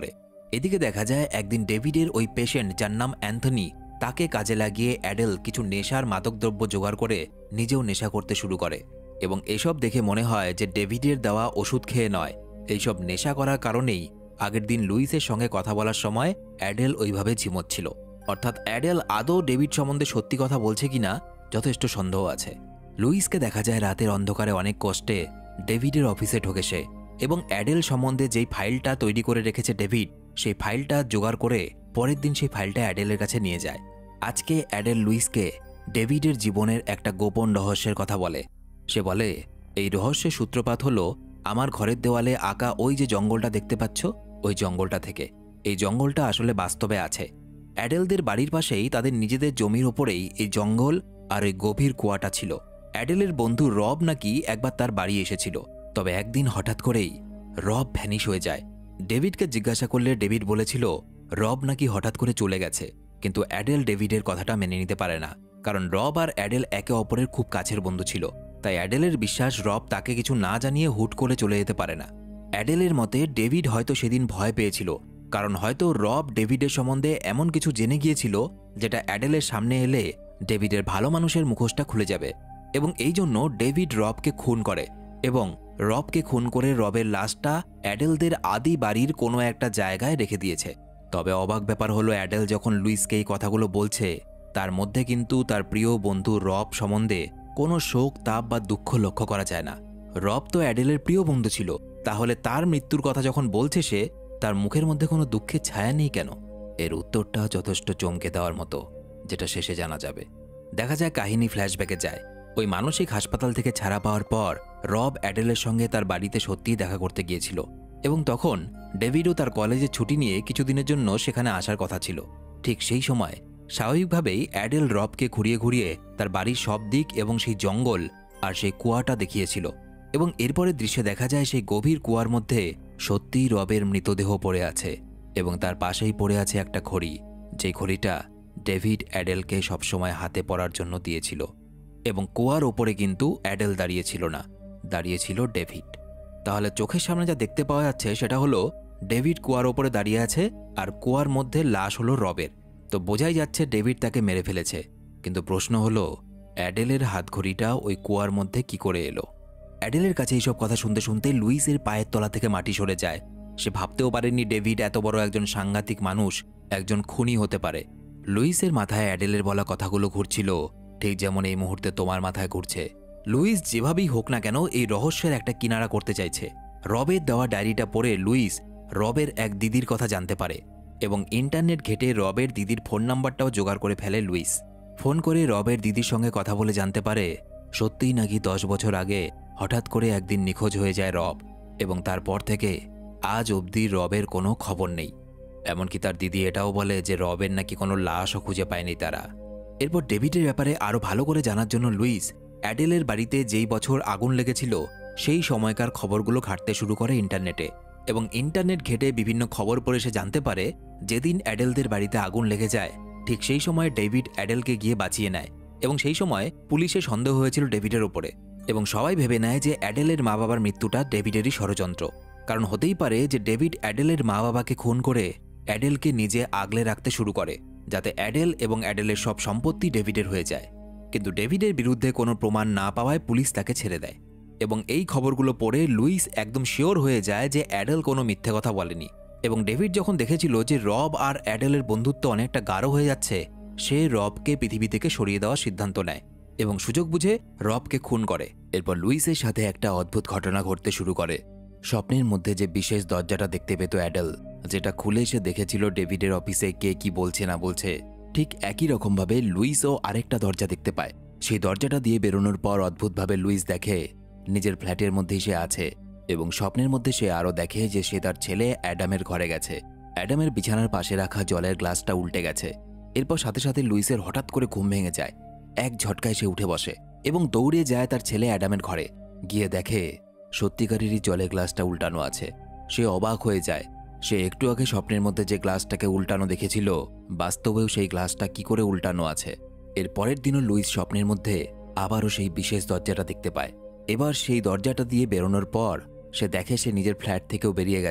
এদিকে দেখা যায় একদিন ডেভিডের ওই পেশেন্ট যার নাম অ্যান্থনি, তাকে কাজে লাগিয়ে অ্যাডেল কিছু নেশার মাদকদ্রব্য জোগাড় করে নিজেও নেশা করতে শুরু করে। এবং এসব দেখে মনে হয় যে ডেভিডের দেওয়া ওষুধ খেয়ে নয়, এইসব নেশা করার কারণেই আগের দিন লুইসের সঙ্গে কথা বলার সময় অ্যাডেল ওইভাবে ঝিমোচ্ছিল। অর্থাৎ অ্যাডেল আদৌ ডেভিড সম্বন্ধে সত্যি কথা বলছে কিনা যথেষ্ট সন্দেহ আছে। লুইসকে দেখা যায় রাতের অন্ধকারে অনেক কষ্টে ডেভিডের অফিসে ঢোকে সে, এবং অ্যাডেল সম্বন্ধে যেই ফাইলটা তৈরি করে রেখেছে ডেভিড, সেই ফাইলটা জোগাড় করে পরের দিন সেই ফাইলটা অ্যাডেলের কাছে নিয়ে যায়। আজকে অ্যাডেল লুইসকে ডেভিডের জীবনের একটা গোপন রহস্যের কথা বলে। সে বলে, এই রহস্যের সূত্রপাত হলো আমার ঘরের দেওয়ালে আঁকা ওই যে জঙ্গলটা দেখতে পাচ্ছ, ওই জঙ্গলটা থেকে। এই জঙ্গলটা আসলে বাস্তবে আছে। অ্যাডেলদের বাড়ির পাশেই তাদের নিজেদের জমির ওপরেই এই জঙ্গল আর এই গভীর কুয়াটা ছিল। অ্যাডেলের বন্ধু রব নাকি একবার তার বাড়ি এসেছিল, তবে একদিন হঠাৎ করেই রব ভ্যানিশ হয়ে যায়। ডেভিডকে জিজ্ঞাসা করলে ডেভিড বলেছিল রব নাকি হঠাৎ করে চলে গেছে, কিন্তু অ্যাডেল ডেভিডের কথাটা মেনে নিতে পারে না, কারণ রব আর অ্যাডেল একে অপরের খুব কাছের বন্ধু ছিল। তাই অ্যাডেলের বিশ্বাস রব তাকে কিছু না জানিয়ে হুট করে চলে যেতে পারে না। অ্যাডেলের মতে ডেভিড হয়তো সেদিন ভয় পেয়েছিল, কারণ হয়তো রব ডেভিডের সম্বন্ধে এমন কিছু জেনে গিয়েছিল যেটা অ্যাডেলের সামনে এলে ডেভিডের ভালো মানুষের মুখোশটা খুলে যাবে, এবং এই জন্য ডেভিড রবকে খুন করে এবং রবকে খুন করে রবের লাশটা অ্যাডেলদের আদি বাড়ির কোনো একটা জায়গায় রেখে দিয়েছে। তবে অবাক ব্যাপার হলো অ্যাডেল যখন লুইসকে এই কথাগুলো বলছে, তার মধ্যে কিন্তু তার প্রিয় বন্ধু রব সম্বন্ধে কোনো শোক, তাপ বা দুঃখ লক্ষ্য করা যায় না। রব তো অ্যাডেলের প্রিয় বন্ধু ছিল, তাহলে তার মৃত্যুর কথা যখন বলছে সে, তার মুখের মধ্যে কোনো দুঃখের ছায়া নেই কেন? এর উত্তরটা যথেষ্ট চমকে দেওয়ার মতো, যেটা শেষে জানা যাবে। দেখা যায় কাহিনী ফ্ল্যাশব্যাকে যায়। ওই মানসিক হাসপাতাল থেকে ছাড়া পাওয়ার পর রব অ্যাডেলের সঙ্গে তার বাড়িতে সত্যিই দেখা করতে গিয়েছিল, এবং তখন ডেভিডও তার কলেজে ছুটি নিয়ে কিছুদিনের জন্য সেখানে আসার কথা ছিল। ঠিক সেই সময় স্বাভাবিকভাবেই অ্যাডেল রবকে ঘুরিয়ে ঘুরিয়ে তার বাড়ির সব দিক এবং সেই জঙ্গল আর সেই কুয়াটা দেখিয়েছিল, এবং এরপরের দৃশ্যে দেখা যায় সেই গভীর কুয়ার মধ্যে সত্যিই রবের মৃতদেহ পড়ে আছে, এবং তার পাশেই পড়ে আছে একটা ঘড়ি, যেই ঘড়িটা ডেভিড অ্যাডেলকে সবসময় হাতে পরার জন্য দিয়েছিল। এবং কুয়ার ওপরে কিন্তু অ্যাডেল দাঁড়িয়েছিল না, দাঁড়িয়েছিল ডেভিড। তাহলে চোখের সামনে যা দেখতে পাওয়া যাচ্ছে সেটা হলো ডেভিড কুয়ার ওপরে দাঁড়িয়ে আছে, আর কুয়ার মধ্যে লাশ হলো রবের। তো বোঝাই যাচ্ছে ডেভিড তাকে মেরে ফেলেছে, কিন্তু প্রশ্ন হলো অ্যাডেলের হাতঘড়িটা ওই কুয়ার মধ্যে কি করে এলো? অ্যাডেলের কাছে এইসব কথা শুনতে শুনতে লুইসের পায়ের তলা থেকে মাটি সরে যায়। সে ভাবতেও পারেনি ডেভিড এত বড় একজন সাংঘাতিক মানুষ, একজন খুনি হতে পারে। লুইসের মাথায় অ্যাডেলের বলা কথাগুলো ঘুরছিল, ঠিক যেমন এই মুহূর্তে তোমার মাথায় ঘুরছে। লুইস যেভাবেই হোক না কেন এই রহস্যের একটা কিনারা করতে চাইছে। রবের দেওয়া ডায়েরিটা পড়ে লুইস রবের এক দিদির কথা জানতে পারে, এবং ইন্টারনেট ঘেটে রবের দিদির ফোন নাম্বারটাও জোগাড় করে ফেলে লুইস। ফোন করে রবের দিদির সঙ্গে কথা বলে জানতে পারে সত্যিই নাকি দশ বছর আগে হঠাৎ করে একদিন নিখোঁজ হয়ে যায় রব, এবং তারপর থেকে আজ অবধি রবের কোনো খবর নেই। এমনকি তার দিদি এটাও বলে যে রবের নাকি কোনো লাশও খুঁজে পায়নি তারা। এরপর ডেভিডের ব্যাপারে আরও ভালো করে জানার জন্য লুইস অ্যাডেলের বাড়িতে যেই বছর আগুন লেগেছিল সেই সময়কার খবরগুলো ঘাঁটতে শুরু করে ইন্টারনেটে, এবং ইন্টারনেট ঘেটে বিভিন্ন খবর পড়ে সে জানতে পারে যেদিন অ্যাডেলদের বাড়িতে আগুন লেগে যায় ঠিক সেই সময় ডেভিড অ্যাডেলকে গিয়ে বাঁচিয়ে নেয়, এবং সেই সময় পুলিশের সন্দেহ হয়েছিল ডেভিডের ওপরে, এবং সবাই ভেবে নেয় যে অ্যাডেলের মা বাবার মৃত্যুটা ডেভিডেরই ষড়যন্ত্র। কারণ হতেই পারে যে ডেভিড অ্যাডেলের মা বাবাকে খুন করে অ্যাডেলকে নিজে আগলে রাখতে শুরু করে, যাতে অ্যাডেল এবং অ্যাডেলের সব সম্পত্তি ডেভিডের হয়ে যায়। কিন্তু ডেভিডের বিরুদ্ধে কোনো প্রমাণ না পাওয়ায় পুলিশ তাকে ছেড়ে দেয়, এবং এই খবরগুলো পড়ে লুইস একদম শিওর হয়ে যায় যে অ্যাডেল কোনো মিথ্যে কথা বলেনি। এবং ডেভিড যখন দেখেছিল যে রব আর অ্যাডেলের বন্ধুত্ব অনেকটা গাঢ় হয়ে যাচ্ছে, সে রবকে পৃথিবী থেকে সরিয়ে দেওয়ার সিদ্ধান্ত নেয় এবং সুযোগ বুঝে রবকে খুন করে। এরপর লুইসের সাথে একটা অদ্ভুত ঘটনা ঘটতে শুরু করে। স্বপ্নের মধ্যে যে বিশেষ দরজাটা দেখতে পেত অ্যাডেল, যেটা খুলে সে দেখেছিল ডেভিডের অফিসে কে কি বলছে না বলছে, ঠিক একই রকমভাবে লুইসও আরেকটা দরজা দেখতে পায়। সেই দরজাটা দিয়ে বেরোনোর পর অদ্ভুতভাবে লুইস দেখে নিজের ফ্ল্যাটের মধ্যেই সে আছে, এবং স্বপ্নের মধ্যে সে আরও দেখে যে সে তার ছেলে অ্যাডামের ঘরে গেছে। অ্যাডামের বিছানার পাশে রাখা জলের গ্লাসটা উল্টে গেছে। এরপর সাথে সাথে লুইসের হঠাৎ করে ঘুম ভেঙে যায়। এক ঝটকায় সে উঠে বসে এবং দৌড়ে যায় তার ছেলে অ্যাডামের ঘরে। গিয়ে দেখে সত্যিকারেরই জলের গ্লাসটা উল্টানো আছে। সে অবাক হয়ে যায়। সে একটু আগে স্বপ্নের মধ্যে যে গ্লাসটাকে উল্টানো দেখেছিল, বাস্তবেও সেই গ্লাসটা কি করে উল্টানো আছে। এর পরের দিনও লুইস স্বপ্নের মধ্যে আবারও সেই বিশেষ দরজাটা দেখতে পায়। এবার সেই দরজাটা দিয়ে বেরোনোর পর সে দেখে সে নিজের ফ্ল্যাট থেকেও বেরিয়ে গেছে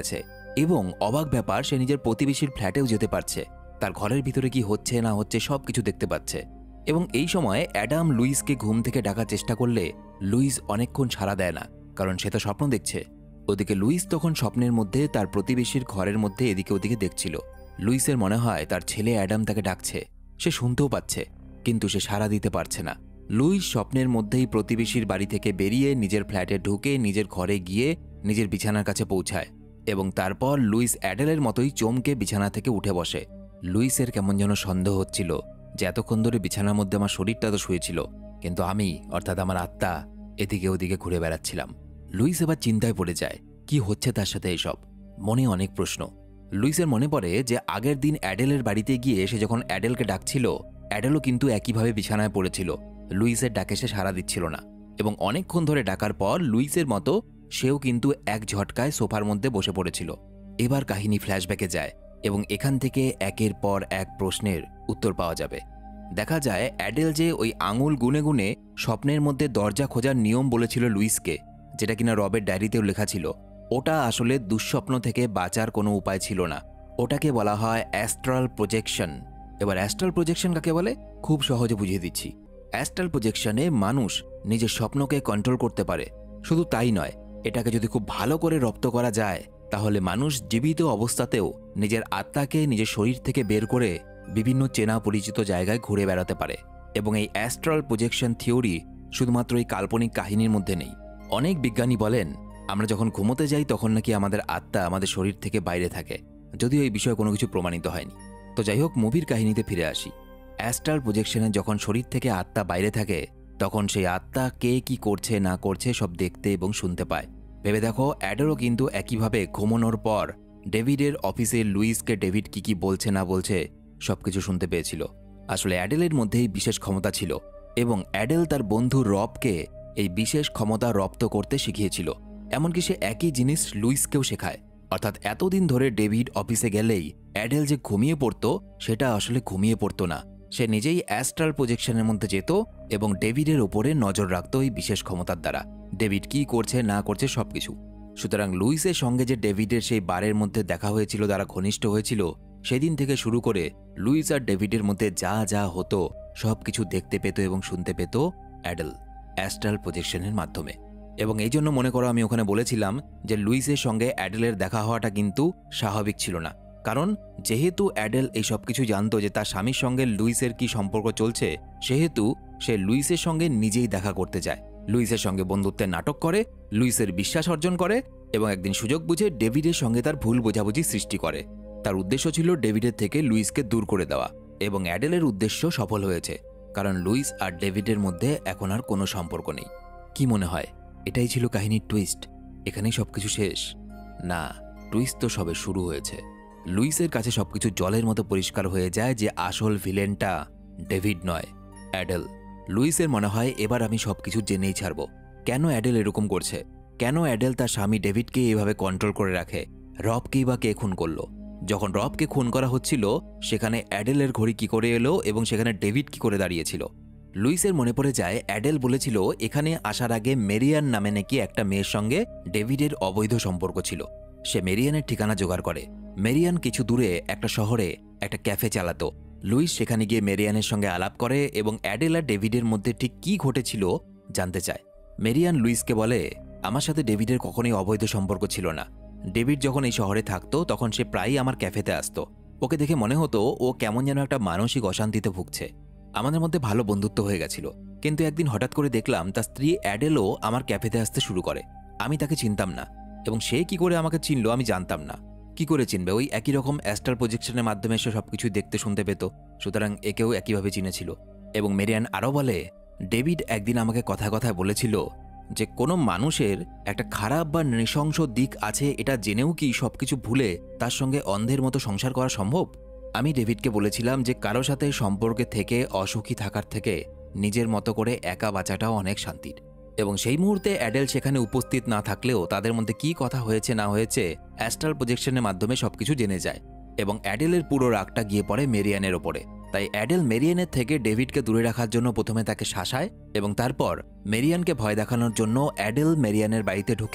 এবং অবাক ব্যাপার, সে নিজের প্রতিবেশীর ফ্ল্যাটেও যেতে পারছে, তার ঘরের ভিতরে কি হচ্ছে না হচ্ছে সব কিছু দেখতে পাচ্ছে। এবং এই সময় অ্যাডাম লুইসকে ঘুম থেকে ডাকার চেষ্টা করলে লুইস অনেকক্ষণ সাড়া দেয় না, কারণ সে তো স্বপ্ন দেখছে। ওদিকে লুইস তখন স্বপ্নের মধ্যে তার প্রতিবেশীর ঘরের মধ্যে এদিকে ওদিকে দেখছিল। লুইসের মনে হয় তার ছেলে অ্যাডাম তাকে ডাকছে, সে শুনতেও পাচ্ছে, কিন্তু সে সাড়া দিতে পারছে না। লুইস স্বপ্নের মধ্যেই প্রতিবেশীর বাড়ি থেকে বেরিয়ে নিজের ফ্ল্যাটে ঢুকে নিজের ঘরে গিয়ে নিজের বিছানার কাছে পৌঁছায় এবং তারপর লুইস অ্যাডেলের মতোই চমকে বিছানা থেকে উঠে বসে। লুইসের কেমন যেন সন্দেহ হচ্ছিল যে এতক্ষণ ধরে বিছানার মধ্যে আমার শরীরটা তো শুয়েছিল, কিন্তু আমি অর্থাৎ আমার আত্মা এদিকে ওদিকে ঘুরে বেড়াচ্ছিলাম। লুইস এবার চিন্তায় পড়ে যায়, কি হচ্ছে তার সাথে এসব। মনে অনেক প্রশ্ন। লুইসের মনে পড়ে যে আগের দিন অ্যাডেলের বাড়িতে গিয়ে সে যখন অ্যাডেলকে ডাকছিল, অ্যাডেলও কিন্তু একইভাবে বিছানায় পড়েছিল। লুইসের ডাকে সে সাড়া দিচ্ছিল না এবং অনেকক্ষণ ধরে ডাকার পর লুইসের মতো সেও কিন্তু এক ঝটকায় সোফার মধ্যে বসে পড়েছিল। এবার কাহিনী ফ্ল্যাশব্যাকে যায় এবং এখান থেকে একের পর এক প্রশ্নের উত্তর পাওয়া যাবে। দেখা যায় অ্যাডেল যে ওই আঙুল গুনে গুনে স্বপ্নের মধ্যে দরজা খোঁজার নিয়ম বলেছিল লুইসকে, যেটা কিনা রবের ডায়েরিতেও লেখা ছিল, ওটা আসলে দুঃস্বপ্ন থেকে বাঁচার কোনো উপায় ছিল না। ওটাকে বলা হয় অ্যাস্ট্রাল প্রজেকশন। এবার অ্যাস্ট্রাল প্রজেকশন কাকে বলে খুব সহজে বুঝিয়ে দিচ্ছি। অ্যাস্ট্রাল প্রজেকশনে মানুষ নিজের স্বপ্নকে কন্ট্রোল করতে পারে। শুধু তাই নয়, এটাকে যদি খুব ভালো করে রপ্ত করা যায় তাহলে মানুষ জীবিত অবস্থাতেও নিজের আত্মাকে নিজের শরীর থেকে বের করে বিভিন্ন চেনা পরিচিত জায়গায় ঘুরে বেড়াতে পারে। এবং এই অ্যাস্ট্রাল প্রজেকশন থিওরি শুধুমাত্র এই কাল্পনিক কাহিনীর মধ্যে নেই। অনেক বিজ্ঞানী বলেন আমরা যখন ঘুমোতে যাই তখন নাকি আমাদের আত্মা আমাদের শরীর থেকে বাইরে থাকে, যদিও এই বিষয়ে কোনো কিছু প্রমাণিত হয়নি। তো যাই হোক, মুভির কাহিনীতে ফিরে আসি। অ্যাস্ট্রাল প্রজেকশনে যখন শরীর থেকে আত্মা বাইরে থাকে তখন সেই আত্মা কে কি করছে না করছে সব দেখতে এবং শুনতে পায়। ভেবে দেখো, অ্যাডেলও কিন্তু একইভাবে ঘুমানোর পর ডেভিডের অফিসে লুইসকে ডেভিড কি কি বলছে না বলছে সবকিছু শুনতে পেয়েছিল। আসলে অ্যাডেলের মধ্যেই বিশেষ ক্ষমতা ছিল এবং অ্যাডেল তার বন্ধু রবকে এই বিশেষ ক্ষমতা রপ্ত করতে শিখিয়েছিল। এমনকি সে একই জিনিস লুইসকেও শেখায়। অর্থাৎ এতদিন ধরে ডেভিড অফিসে গেলেই অ্যাডেল যে ঘুমিয়ে পড়ত সেটা আসলে ঘুমিয়ে পড়ত না, সে নিজেই অ্যাস্ট্রাল প্রজেকশনের মধ্যে যেত এবং ডেভিডের ওপরে নজর রাখত এই বিশেষ ক্ষমতার দ্বারা, ডেভিড কি করছে না করছে সবকিছু। সুতরাং লুইসের সঙ্গে যে ডেভিডের সেই বারের মধ্যে দেখা হয়েছিল, তারা ঘনিষ্ঠ হয়েছিল, সেদিন থেকে শুরু করে লুইস আর ডেভিডের মধ্যে যা যা হতো সবকিছু দেখতে পেত এবং শুনতে পেত অ্যাডেল অ্যাস্ট্রাল প্রজেকশনের মাধ্যমে। এবং এই জন্য মনে করো আমি ওখানে বলেছিলাম যে লুইসের সঙ্গে অ্যাডেলের দেখা হওয়াটা কিন্তু স্বাভাবিক ছিল না, কারণ যেহেতু অ্যাডেল এই সব কিছু জানতো যে তার স্বামীর সঙ্গে লুইসের কি সম্পর্ক চলছে, সেহেতু সে লুইসের সঙ্গে নিজেই দেখা করতে যায়, লুইসের সঙ্গে বন্ধুত্বের নাটক করে, লুইসের বিশ্বাস অর্জন করে এবং একদিন সুযোগ বুঝে ডেভিডের সঙ্গে তার ভুল বোঝাবুঝি সৃষ্টি করে। তার উদ্দেশ্য ছিল ডেভিডের থেকে লুইসকে দূর করে দেওয়া এবং অ্যাডেলের উদ্দেশ্য সফল হয়েছে, কারণ লুইস আর ডেভিডের মধ্যে এখন আর কোনো সম্পর্ক নেই। কি মনে হয় এটাই ছিল কাহিনীর টুইস্ট? এখানেই সবকিছু শেষ? না, টুইস্ট তো সবে শুরু হয়েছে। লুইসের কাছে সবকিছু জলের মতো পরিষ্কার হয়ে যায় যে আসল ভিলেনটা ডেভিড নয়, অ্যাডেল। লুইসের মনে হয় এবার আমি সবকিছু জেনেই ছাড়ব, কেন অ্যাডেল এরকম করছে, কেন অ্যাডেল তার স্বামী ডেভিডকে এভাবে কন্ট্রোল করে রাখে, রবকেই বা কে খুন করলো। যখন রবকে খুন করা হচ্ছিল সেখানে অ্যাডেলের ঘড়ি কি করে এলো এবং সেখানে ডেভিড কি করে দাঁড়িয়েছিল। লুইসের মনে পড়ে যায় অ্যাডেল বলেছিল এখানে আসার আগে মেরিয়ান নামে নাকি একটা মেয়ের সঙ্গে ডেভিডের অবৈধ সম্পর্ক ছিল। সে মেরিয়ানের ঠিকানা জোগাড় করে। মেরিয়ান কিছু দূরে একটা শহরে একটা ক্যাফে চালাতো। লুইস সেখানে গিয়ে মেরিয়ানের সঙ্গে আলাপ করে এবং অ্যাডেল আর ডেভিডের মধ্যে ঠিক কী ঘটেছিল জানতে চায়। মেরিয়ান লুইসকে বলে, আমার সাথে ডেভিডের কখনোই অবৈধ সম্পর্ক ছিল না। ডেভিড যখন এই শহরে থাকতো তখন সে প্রায়ই আমার ক্যাফেতে আসতো। ওকে দেখে মনে হতো ও কেমন যেন একটা মানসিক অশান্তিতে ভুগছে। আমাদের মধ্যে ভালো বন্ধুত্ব হয়ে গেছিল, কিন্তু একদিন হঠাৎ করে দেখলাম তার স্ত্রী অ্যাডেলও আমার ক্যাফেতে আসতে শুরু করে। আমি তাকে চিনতাম না এবং সে কি করে আমাকে চিনল আমি জানতাম না। কি করে চিনবে? ওই একই রকম অ্যাস্ট্রাল প্রজেকশনের মাধ্যমে সে সবকিছু দেখতে শুনতে পেত, সুতরাং একেও একইভাবে চিনেছিল। এবং মেরিয়ান আরও বলে, ডেভিড একদিন আমাকে কথায় কথায় বলেছিল যে কোনো মানুষের একটা খারাপ বা নৃশংস দিক আছে এটা জেনেও কি সবকিছু ভুলে তার সঙ্গে অন্ধের মতো সংসার করা সম্ভব? আমি ডেভিডকে বলেছিলাম যে কারো সাথে সম্পর্কে থেকে অসুখী থাকার থেকে নিজের মতো করে একা বাঁচাটাও অনেক শান্তির। এবং সেই মুহূর্তে অ্যাডেল সেখানে উপস্থিত না থাকলেও তাদের মধ্যে কি কথা হয়েছে না হয়েছে অ্যাস্ট্রাল প্রজেকশনের মাধ্যমে সবকিছু জেনে যায় এবং অ্যাডেলের পুরো রাগটা গিয়ে পড়ে মেরিয়ানের ওপরে। তাই অ্যাডেল মেরিয়ানের থেকে ডেভিডকে দূরে রাখার জন্য প্রথমে তাকে শাসায় এবং তারপর মেরিয়ানকে ভয় দেখানোর জন্য অ্যাডেল মেরিয়ানের বাড়িতে ঢুকে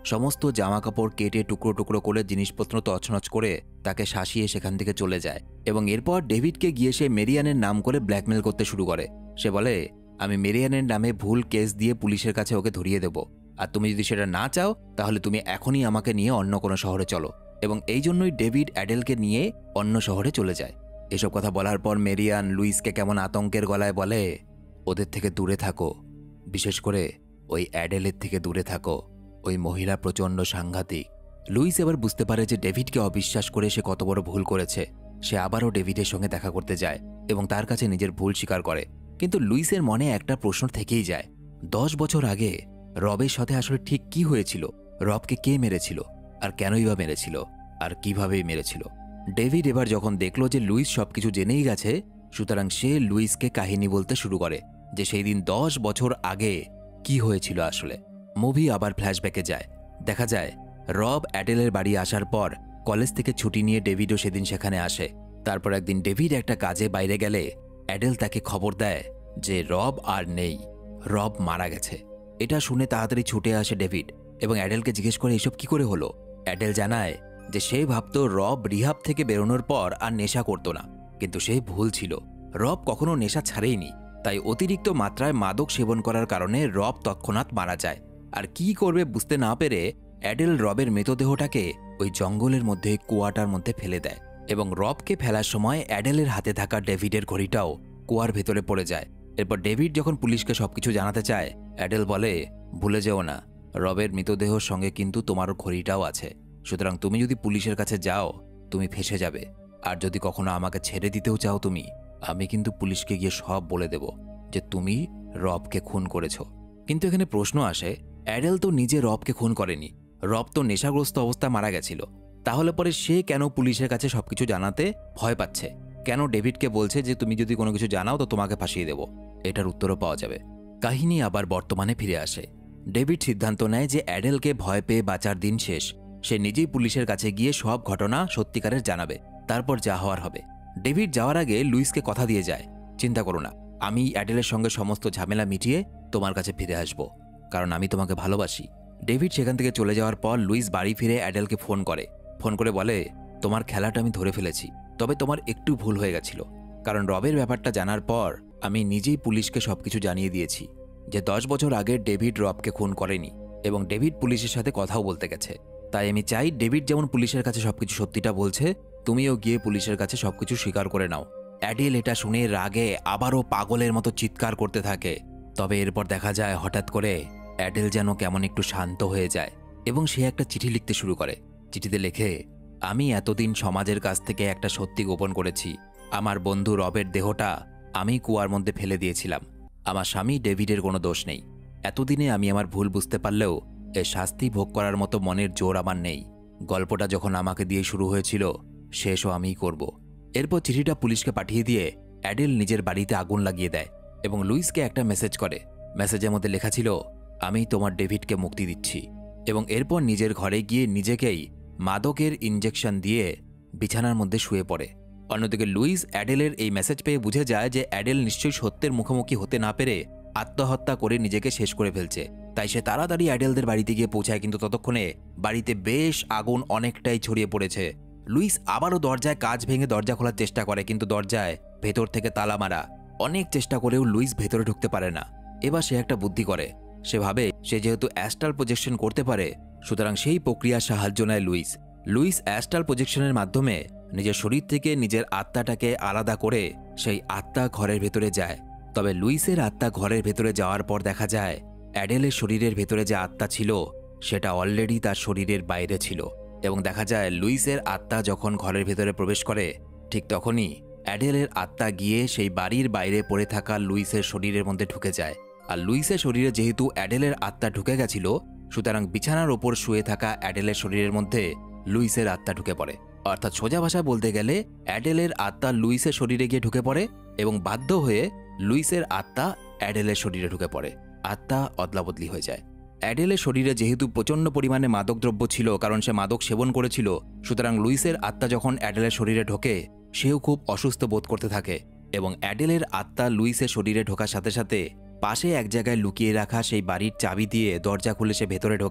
সমস্ত জামা কাপড় কেটে টুকরো টুকরো করে জিনিসপত্র তছনছ করে তাকে শাসিয়ে সেখান থেকে চলে যায় এবং এরপর ডেভিডকে গিয়ে সে মেরিয়ানের নাম করে ব্ল্যাকমেল করতে শুরু করে। সে বলে, আমি মেরিয়ানের নামে ভুল কেস দিয়ে পুলিশের কাছে ওকে ধরিয়ে দেব, আর তুমি যদি সেটা না চাও তাহলে তুমি এখনই আমাকে নিয়ে অন্য কোনো শহরে চলো। এবং এই জন্যই ডেভিড অ্যাডেলকে নিয়ে অন্য শহরে চলে যায়। এসব কথা বলার পর মেরিয়ান লুইসকে কেমন আতঙ্কের গলায় বলে, ওদের থেকে দূরে থাকো, বিশেষ করে ওই অ্যাডেলের থেকে দূরে থাকো, ওই মহিলা প্রচণ্ড সাংঘাতিক। লুইস এবার বুঝতে পারে যে ডেভিডকে অবিশ্বাস করে সে কত বড় ভুল করেছে। সে আবারও ডেভিডের সঙ্গে দেখা করতে যায় এবং তার কাছে নিজের ভুল স্বীকার করে। কিন্তু লুইসের মনে একটা প্রশ্ন থেকেই যায়, দশ বছর আগে রবের সাথে আসলে ঠিক কি হয়েছিল? রবকে কে মেরেছিল, আর কেনই বা মেরেছিল, আর কিভাবেই মেরেছিল? ডেভিড এবার যখন দেখল যে লুইস সবকিছু জেনেই গেছে, সুতরাং সে লুইসকে কাহিনী বলতে শুরু করে যে সেই দিন দশ বছর আগে কি হয়েছিল আসলে। মুভি আবার ফ্ল্যাশব্যাকে যায়। দেখা যায় রব অ্যাডেলের বাড়ি আসার পর কলেজ থেকে ছুটি নিয়ে ডেভিডও সেদিন সেখানে আসে। তারপর একদিন ডেভিড একটা কাজে বাইরে গেলে অ্যাডেল তাকে খবর দেয় যে রব আর নেই, রব মারা গেছে। এটা শুনে তাড়াতাড়ি ছুটে আসে ডেভিড এবং অ্যাডেলকে জিজ্ঞেস করে এসব কি করে হলো। অ্যাডেল জানায় যে সে ভাবত রব রিহাব থেকে বেরোনোর পর আর নেশা করতো না, কিন্তু সে ভুল ছিল। রব কখনো নেশা ছাড়েইনি, তাই অতিরিক্ত মাত্রায় মাদক সেবন করার কারণে রব তৎক্ষণাৎ মারা যায়। আর কি করবে বুঝতে না পেরে অ্যাডেল রবের মৃতদেহটাকে ওই জঙ্গলের মধ্যে কুয়াটার মধ্যে ফেলে দেয় এবং রবকে ফেলার সময় অ্যাডেলের হাতে থাকা ডেভিডের ঘড়িটাও কুয়ার ভেতরে পড়ে যায়। এরপর ডেভিড যখন পুলিশকে সবকিছু জানাতে চায়, অ্যাডেল বলে, ভুলে যেও না, রবের মৃতদেহর সঙ্গে কিন্তু তোমার ঘড়িটাও আছে, সুতরাং তুমি যদি পুলিশের কাছে যাও তুমি ফেঁসে যাবে, আর যদি কখনো আমাকে ছেড়ে দিতেও চাও তুমি, আমি কিন্তু পুলিশকে গিয়ে সব বলে দেব যে তুমি রবকে খুন করেছ। কিন্তু এখানে প্রশ্ন আসে, অ্যাডেল তো নিজে রবকে খুন করেনি, রব তো নেশাগ্রস্ত অবস্থায় মারা গেছিল, তাহলে পরে সে কেন পুলিশের কাছে সবকিছু জানাতে ভয় পাচ্ছে? কেন ডেভিডকে বলছে যে তুমি যদি কোনো কিছু জানাও তো তোমাকে ফাঁসিয়ে দেব? এটার উত্তরও পাওয়া যাবে। কাহিনী আবার বর্তমানে ফিরে আসে। ডেভিড সিদ্ধান্ত নেয় যে অ্যাডেলকে ভয় পেয়ে বাঁচার দিন শেষ, সে নিজেই পুলিশের কাছে গিয়ে সব ঘটনা সত্যিকারের জানাবে, তারপর যা হওয়ার হবে। ডেভিড যাওয়ার আগে লুইসকে কথা দিয়ে যায়, চিন্তা করো না, আমি অ্যাডেলের সঙ্গে সমস্ত ঝামেলা মিটিয়ে তোমার কাছে ফিরে আসব, কারণ আমি তোমাকে ভালোবাসি। ডেভিড সেখান থেকে চলে যাওয়ার পর লুইস বাড়ি ফিরে অ্যাডেলকে ফোন করে ফোন করে বলে, তোমার খেলাটা আমি ধরে ফেলেছি, তবে তোমার একটু ভুল হয়ে গেছিল, কারণ রবের ব্যাপারটা জানার পর আমি নিজেই পুলিশকে সবকিছু জানিয়ে দিয়েছি যে দশ বছর আগে ডেভিড রবকে খুন করেনি এবং ডেভিড পুলিশের সাথে কথাও বলতে গেছে। তাই আমি চাই ডেভিড যেমন পুলিশের কাছে সবকিছু সত্যিটা বলছে, তুমিও গিয়ে পুলিশের কাছে সবকিছু স্বীকার করে নাও। অ্যাডেল এটা শুনে রাগে আবারও পাগলের মতো চিৎকার করতে থাকে। তবে এরপর দেখা যায় হঠাৎ করে অ্যাডেল যেন কেমন একটু শান্ত হয়ে যায় এবং সে একটা চিঠি লিখতে শুরু করে। চিঠিতে লেখে, আমি এতদিন সমাজের কাছ থেকে একটা সত্যি গোপন করেছি, আমার বন্ধু রবের দেহটা আমি কুয়ার মধ্যে ফেলে দিয়েছিলাম, আমার স্বামী ডেভিডের কোনো দোষ নেই। এতদিনে আমি আমার ভুল বুঝতে পারলেও এর শাস্তি ভোগ করার মতো মনের জোর আমার নেই। গল্পটা যখন আমাকে দিয়ে শুরু হয়েছিল শেষও আমিই করব। এরপর চিঠিটা পুলিশকে পাঠিয়ে দিয়ে অ্যাডেল নিজের বাড়িতে আগুন লাগিয়ে দেয় এবং লুইসকে একটা মেসেজ করে। মেসেজের মধ্যে লেখা ছিল, আমি তোমার ডেভিডকে মুক্তি দিচ্ছি, এবং এরপর নিজের ঘরে গিয়ে নিজেকেই মাদকের ইনজেকশন দিয়ে বিছানার মধ্যে শুয়ে পড়ে। অন্যদিকে লুইস অ্যাডেলের এই মেসেজ পেয়ে বুঝে যায় যে অ্যাডেল নিশ্চয়ই সত্যের মুখোমুখি হতে না পেরে আত্মহত্যা করে নিজেকে শেষ করে ফেলছে। তাই সে তাড়াতাড়ি অ্যাডেলদের বাড়িতে গিয়ে পৌঁছায়, কিন্তু ততক্ষণে বাড়িতে বেশ আগুন অনেকটাই ছড়িয়ে পড়েছে। লুইস আবারও দরজায় কাঁচ ভেঙে দরজা খোলার চেষ্টা করে, কিন্তু দরজায় ভেতর থেকে তালা মারা। অনেক চেষ্টা করেও লুইস ভেতরে ঢুকতে পারে না। এবার সে একটা বুদ্ধি করে, সে ভাবে সে যেহেতু অ্যাস্ট্রাল প্রজেকশন করতে পারে, সুতরাং সেই প্রক্রিয়ার সাহায্য নেয় লুইস। লুইস অ্যাস্ট্রাল প্রজেকশনের মাধ্যমে নিজের শরীর থেকে নিজের আত্মাটাকে আলাদা করে সেই আত্মা ঘরের ভেতরে যায়। তবে লুইসের আত্মা ঘরের ভেতরে যাওয়ার পর দেখা যায় অ্যাডেলের শরীরের ভেতরে যে আত্মা ছিল সেটা অলরেডি তার শরীরের বাইরে ছিল, এবং দেখা যায় লুইসের আত্মা যখন ঘরের ভেতরে প্রবেশ করে ঠিক তখনই অ্যাডেলের আত্মা গিয়ে সেই বাড়ির বাইরে পড়ে থাকা লুইসের শরীরের মধ্যে ঢুকে যায়। আর লুইসের শরীরে যেহেতু অ্যাডেলের আত্মা ঢুকে গেছিল, সুতরাং বিছানার ওপর শুয়ে থাকা অ্যাডেলের শরীরের মধ্যে লুইসের আত্মা ঢুকে পড়ে। অর্থাৎ সোজা ভাষায় বলতে গেলে অ্যাডেলের আত্মা লুইসের শরীরে গিয়ে ঢুকে পড়ে এবং বাধ্য হয়ে লুইসের আত্মা অ্যাডেলের শরীরে ঢুকে পড়ে। আত্মা অদলাবদলি হয়ে যায়। অ্যাডেলের শরীরে যেহেতু প্রচণ্ড পরিমাণে মাদকদ্রব্য ছিল, কারণ সে মাদক সেবন করেছিল, সুতরাং লুইসের আত্মা যখন অ্যাডেলের শরীরে ঢোকে সেও খুব অসুস্থ বোধ করতে থাকে, এবং অ্যাডেলের আত্মা লুইসের শরীরে ঢোকার সাথে সাথে পাশে এক জায়গায় লুকিয়ে রাখা সেই বাড়ির চাবি দিয়ে দরজা খুলে সে ভেতরে ঢোকে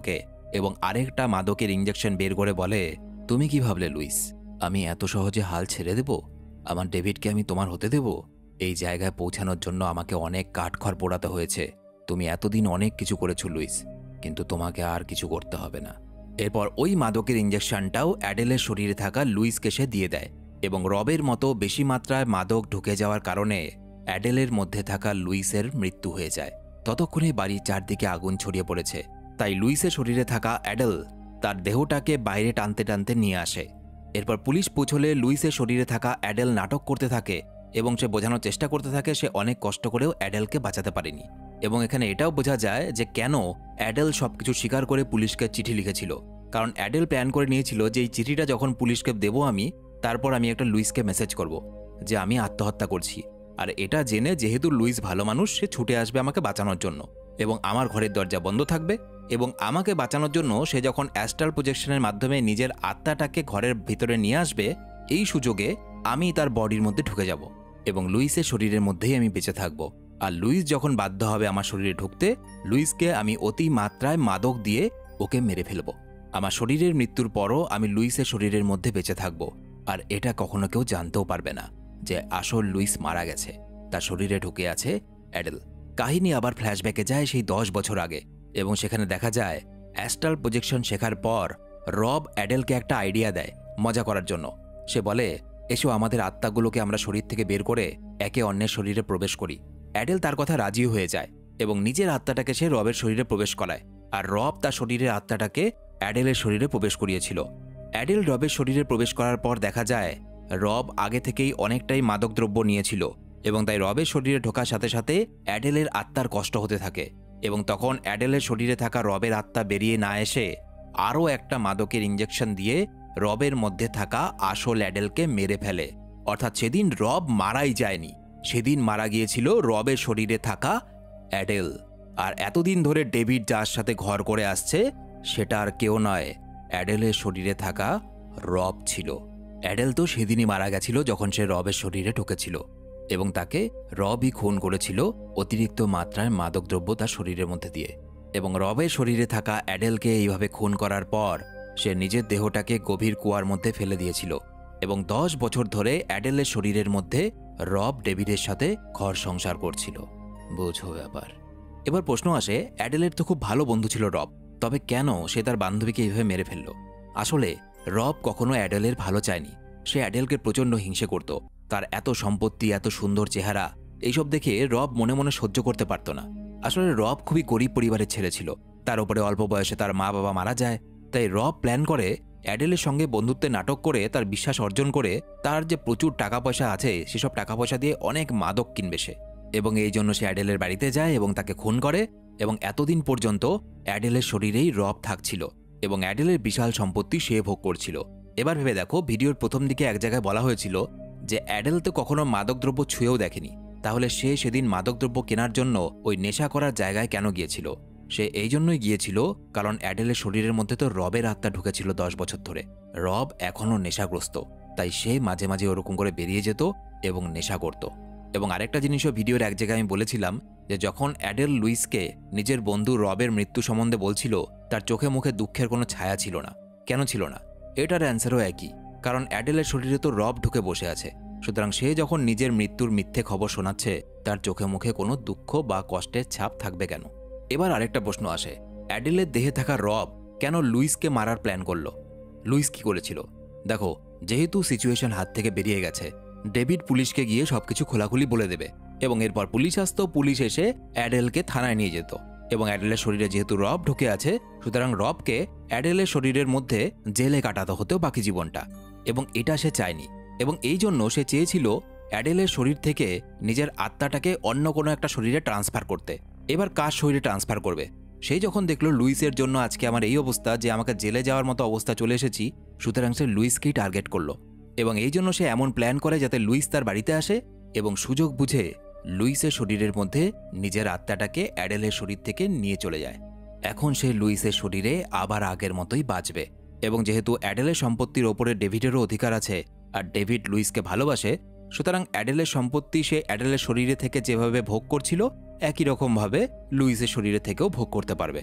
এবং আরেকটা মাদকের ইঞ্জেকশন বের করে বলে, তুমি কি ভাবলে লুইস, আমি এত সহজে হাল ছেড়ে দেব? আমার ডেভিডকে আমি তোমার হতে দেব? এই জায়গায় পৌঁছানোর জন্য আমাকে অনেক কাঠখড় পোড়াতে হয়েছে। তুমি এতদিন অনেক কিছু করেছো লুইস, কিন্তু তোমাকে আর কিছু করতে হবে না। এরপর ওই মাদকের ইঞ্জেকশনটাও অ্যাডেলের শরীরে থাকা লুইসকে সে দিয়ে দেয় এবং রবের মতো বেশি মাত্রায় মাদক ঢুকে যাওয়ার কারণে অ্যাডেলের মধ্যে থাকা লুইসের মৃত্যু হয়ে যায়। ততক্ষণে বাড়ির চারদিকে আগুন ছড়িয়ে পড়েছে, তাই লুইসের শরীরে থাকা অ্যাডেল তার দেহটাকে বাইরে টানতে টানতে নিয়ে আসে। এরপর পুলিশ পৌঁছলে লুইসের শরীরে থাকা অ্যাডেল নাটক করতে থাকে এবং সে বোঝানোর চেষ্টা করতে থাকে সে অনেক কষ্ট করেও অ্যাডেলকে বাঁচাতে পারেনি। এবং এখানে এটাও বোঝা যায় যে কেন অ্যাডেল সবকিছু স্বীকার করে পুলিশকে চিঠি লিখেছিল, কারণ অ্যাডেল প্ল্যান করে নিয়েছিল যে এই চিঠিটা যখন পুলিশকে দেবো আমি, তারপর আমি একটা লুইসকে মেসেজ করব যে আমি আত্মহত্যা করছি। আর এটা জেনে যেহেতু লুইস ভালো মানুষ, সে ছুটে আসবে আমাকে বাঁচানোর জন্য এবং আমার ঘরের দরজা বন্ধ থাকবে এবং আমাকে বাঁচানোর জন্য সে যখন অ্যাস্ট্রাল প্রজেকশনের মাধ্যমে নিজের আত্মাটাকে ঘরের ভিতরে নিয়ে আসবে, এই সুযোগে আমি তার বডির মধ্যে ঢুকে যাব এবং লুইসের শরীরের মধ্যেই আমি বেঁচে থাকব। আর লুইস যখন বাধ্য হবে আমার শরীরে ঢুকতে, লুইসকে আমি অতি মাত্রায় মাদক দিয়ে ওকে মেরে ফেলব। আমার শরীরের মৃত্যুর পরও আমি লুইসের শরীরের মধ্যে বেঁচে থাকব, আর এটা কখনো কেউ জানতেও পারবে না যে আসল লুইস মারা গেছে, তার শরীরে ঢুকে আছে অ্যাডেল। কাহিনী আবার ফ্ল্যাশব্যাকে যায় সেই দশ বছর আগে এবং সেখানে দেখা যায় অ্যাস্ট্রাল প্রজেকশন শেখার পর রব অ্যাডেলকে একটা আইডিয়া দেয় মজা করার জন্য। সে বলে, এসো আমাদের আত্মাগুলোকে আমরা শরীর থেকে বের করে একে অন্যের শরীরে প্রবেশ করি। অ্যাডেল তার কথা রাজি হয়ে যায় এবং নিজের আত্মাটাকে সে রবের শরীরে প্রবেশ করায়, আর রব তার শরীরের আত্মাটাকে অ্যাডেলের শরীরে প্রবেশ করিয়েছিল। অ্যাডেল রবের শরীরে প্রবেশ করার পর দেখা যায় রব আগে থেকেই অনেকটাই মাদকদ্রব্য নিয়েছিল এবং তাই রবের শরীরে ঢোকার সাথে সাথে অ্যাডেলের আত্মার কষ্ট হতে থাকে এবং তখন অ্যাডেলের শরীরে থাকা রবের আত্মা বেরিয়ে না এসে আরও একটা মাদকের ইঞ্জেকশন দিয়ে রবের মধ্যে থাকা আসল অ্যাডেলকে মেরে ফেলে। অর্থাৎ সেদিন রব মারাই যায়নি, সেদিন মারা গিয়েছিল রবের শরীরে থাকা অ্যাডেল। আর এতদিন ধরে ডেভিড যার সাথে ঘর করে আসছে সেটা আর কেউ নয়, অ্যাডেলের শরীরে থাকা রব ছিল। অ্যাডেল তো সেদিনই মারা গেছিল যখন সে রবের শরীরে ঢুকেছিল এবং তাকে রবই খুন করেছিল অতিরিক্ত মাত্রায় মাদকদ্রব্য তার শরীরের মধ্যে দিয়ে। এবং রবের শরীরে থাকা অ্যাডেলকে এইভাবে খুন করার পর সে নিজের দেহটাকে গভীর কুয়ার মধ্যে ফেলে দিয়েছিল এবং দশ বছর ধরে অ্যাডেলের শরীরের মধ্যে রব ডেভিডের সাথে ঘর সংসার করছিল। বোঝো ব্যাপার। এবার প্রশ্ন আসে, অ্যাডেলের তো খুব ভালো বন্ধু ছিল রব, তবে কেন সে তার বান্ধবীকে এইভাবে মেরে ফেলল? আসলে রব কখনো অ্যাডেলের ভালো চায়নি, সে অ্যাডেলকে প্রচণ্ড হিংসে করত। তার এত সম্পত্তি, এত সুন্দর চেহারা, এইসব দেখে রব মনে মনে সহ্য করতে পারত না। আসলে রব খুবই গরিব পরিবারের ছেলে ছিল, তার উপরে অল্প বয়সে তার মা বাবা মারা যায়। তাই রব প্ল্যান করে অ্যাডেলের সঙ্গে বন্ধুত্বের নাটক করে তার বিশ্বাস অর্জন করে তার যে প্রচুর টাকা পয়সা আছে সেসব টাকা পয়সা দিয়ে অনেক মাদক কিনবে সে, এবং এই জন্য সে অ্যাডেলের বাড়িতে যায় এবং তাকে খুন করে। এবং এতদিন পর্যন্ত অ্যাডেলের শরীরেই রব থাকছিল এবং অ্যাডেলের বিশাল সম্পত্তি সে ভোগ করছিল। এবার ভেবে দেখো, ভিডিওর প্রথম দিকে এক জায়গায় বলা হয়েছিল যে অ্যাডেল তো কখনো মাদকদ্রব্য ছুঁয়েও দেখেনি, তাহলে সে সেদিন মাদকদ্রব্য কেনার জন্য ওই নেশা করার জায়গায় কেন গিয়েছিল? সে এই জন্যই গিয়েছিল কারণ অ্যাডেলের শরীরের মধ্যে তো রবের আত্মা ঢুকেছিল দশ বছর ধরে। রব এখনও নেশাগ্রস্ত, তাই সে মাঝে মাঝে ওরকম করে বেরিয়ে যেত এবং নেশা করত। এবং আরেকটা জিনিসও ভিডিওর এক জায়গায় আমি বলেছিলাম যে যখন অ্যাডেল লুইসকে নিজের বন্ধু রবের মৃত্যু সম্বন্ধে বলছিল, তার চোখে মুখে দুঃখের কোনো ছায়া ছিল না। কেন ছিল না? এটার অ্যান্সারও একই, কারণ অ্যাডেলের শরীরে তো রব ঢুকে বসে আছে। সুতরাং সে যখন নিজের মৃত্যুর মিথ্যে খবর শোনাচ্ছে, তার চোখে মুখে কোনো দুঃখ বা কষ্টের ছাপ থাকবে কেন? এবার আরেকটা প্রশ্ন আসে, অ্যাডেলের দেহে থাকা রব কেন লুইসকে মারার প্ল্যান করলো? লুইস কি করেছিল? দেখো, যেহেতু সিচুয়েশন হাত থেকে বেরিয়ে গেছে, ডেভিড পুলিশকে গিয়ে সবকিছু খোলাখুলি বলে দেবে এবং এরপর পুলিশ আসতো, পুলিশ এসে অ্যাডেলকে থানায় নিয়ে যেত এবং অ্যাডেলের শরীরে যেহেতু রব ঢুকে আছে, সুতরাং রবকে অ্যাডেলের শরীরের মধ্যে জেলে কাটাতে হতো বাকি জীবনটা, এবং এটা সে চায়নি। এবং এই জন্য সে চেয়েছিল অ্যাডেলের শরীর থেকে নিজের আত্মাটাকে অন্য কোনো একটা শরীরে ট্রান্সফার করতে। এবার কার শরীরে ট্রান্সফার করবে? সেই যখন দেখলো লুইসের জন্য আজকে আমার এই অবস্থা, যে আমাকে জেলে যাওয়ার মতো অবস্থা চলে এসেছি, সুতরাং সে লুইসকেই টার্গেট করলো এবং এই জন্য সে এমন প্ল্যান করে যাতে লুইস তার বাড়িতে আসে এবং সুযোগ বুঝে লুইসের শরীরের মধ্যে নিজের আত্মাটাকে অ্যাডেলের শরীর থেকে নিয়ে চলে যায়। এখন সে লুইসের শরীরে আবার আগের মতোই বাঁচবে এবং যেহেতু অ্যাডেলের সম্পত্তির ওপরে ডেভিডেরও অধিকার আছে আর ডেভিড লুইসকে ভালোবাসে, সুতরাং অ্যাডেলের সম্পত্তি সে অ্যাডেলের শরীরে থেকে যেভাবে ভোগ করছিল, একই রকমভাবে লুইসের শরীরে থেকেও ভোগ করতে পারবে।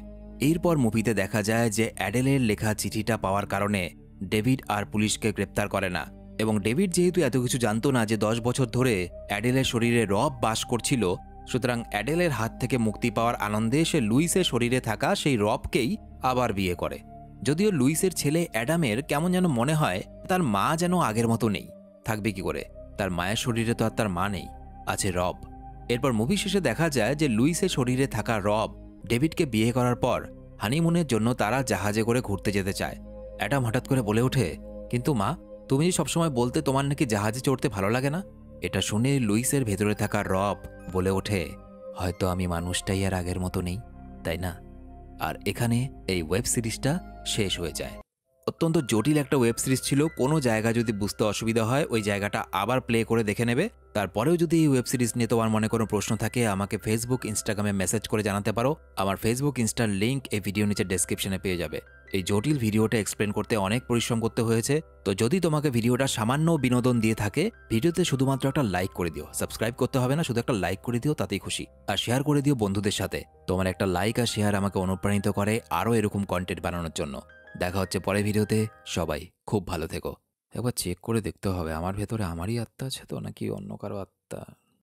এরপর মুভিতে দেখা যায় যে অ্যাডেলের লেখা চিঠিটা পাওয়ার কারণে ডেভিড আর পুলিশকে গ্রেপ্তার করে না, এবং ডেভিড যেহেতু এত কিছু জানতো না যে দশ বছর ধরে অ্যাডেলের শরীরে রব বাস করছিল, সুতরাং অ্যাডেলের হাত থেকে মুক্তি পাওয়ার আনন্দে সে লুইসের শরীরে থাকা সেই রবকেই আবার বিয়ে করে। যদিও লুইসের ছেলে অ্যাডামের কেমন যেন মনে হয় তার মা যেন আগের মতো নেই, থাকবে কি করে, তার মায়ের শরীরে তো আর তার মা নেই, আছে রব। এরপর মুভি শেষে দেখা যায় যে লুইসের শরীরে থাকা রব ডেভিডকে বিয়ে করার পর হানিমুনের জন্য তারা জাহাজে করে ঘুরতে যেতে চায়। অ্যাডাম হঠাৎ করে বলে ওঠে, কিন্তু মা, তুমি যে সবসময় বলতে তোমার নাকি জাহাজে চড়তে ভালো লাগে না। এটা শুনে লুইসের ভেতরে থাকা রব বলে ওঠে, হয়তো আমি মানুষটাই আর আগের মতো নেই, তাই না? আর এখানে এই ওয়েব সিরিজটা শেষ হয়ে যায়। অত্যন্ত জটিল একটা ওয়েব সিরিজ ছিল, কোনো জায়গা যদি বুঝতে অসুবিধা হয় ওই জায়গাটা আবার প্লে করে দেখে নেবে। তারপরেও যদি এই ওয়েব সিরিজ নিয়ে তোমার মনে কোনো প্রশ্ন থাকে আমাকে ফেসবুক ইনস্টাগ্রামে মেসেজ করে জানাতে পারো। আমার ফেসবুক ইনস্টার লিঙ্ক এই ভিডিও নিচে ডেসক্রিপশনে পেয়ে যাবে। এই জটিল ভিডিওটা এক্সপ্লেন করতে অনেক পরিশ্রম করতে হয়েছে, তো যদি তোমাকে ভিডিওটা সামান্য বিনোদন দিয়ে থাকে ভিডিওতে শুধুমাত্র একটা লাইক করে দিও, সাবস্ক্রাইব করতে হবে না, শুধু একটা লাইক করে দিও, তাতেই খুশি। আর শেয়ার করে দিও বন্ধুদের সাথে। তোমার একটা লাইক আর শেয়ার আমাকে অনুপ্রাণিত করে আরও এরকম কন্টেন্ট বানানোর জন্য। দেখা হচ্ছে পরের ভিডিওতে, সবাই খুব ভালো থেকো। একবার চেক করে দেখতে হবে আমার ভেতরে আমারই আত্মা আছে তো নাকি অন্য কারো আত্মা।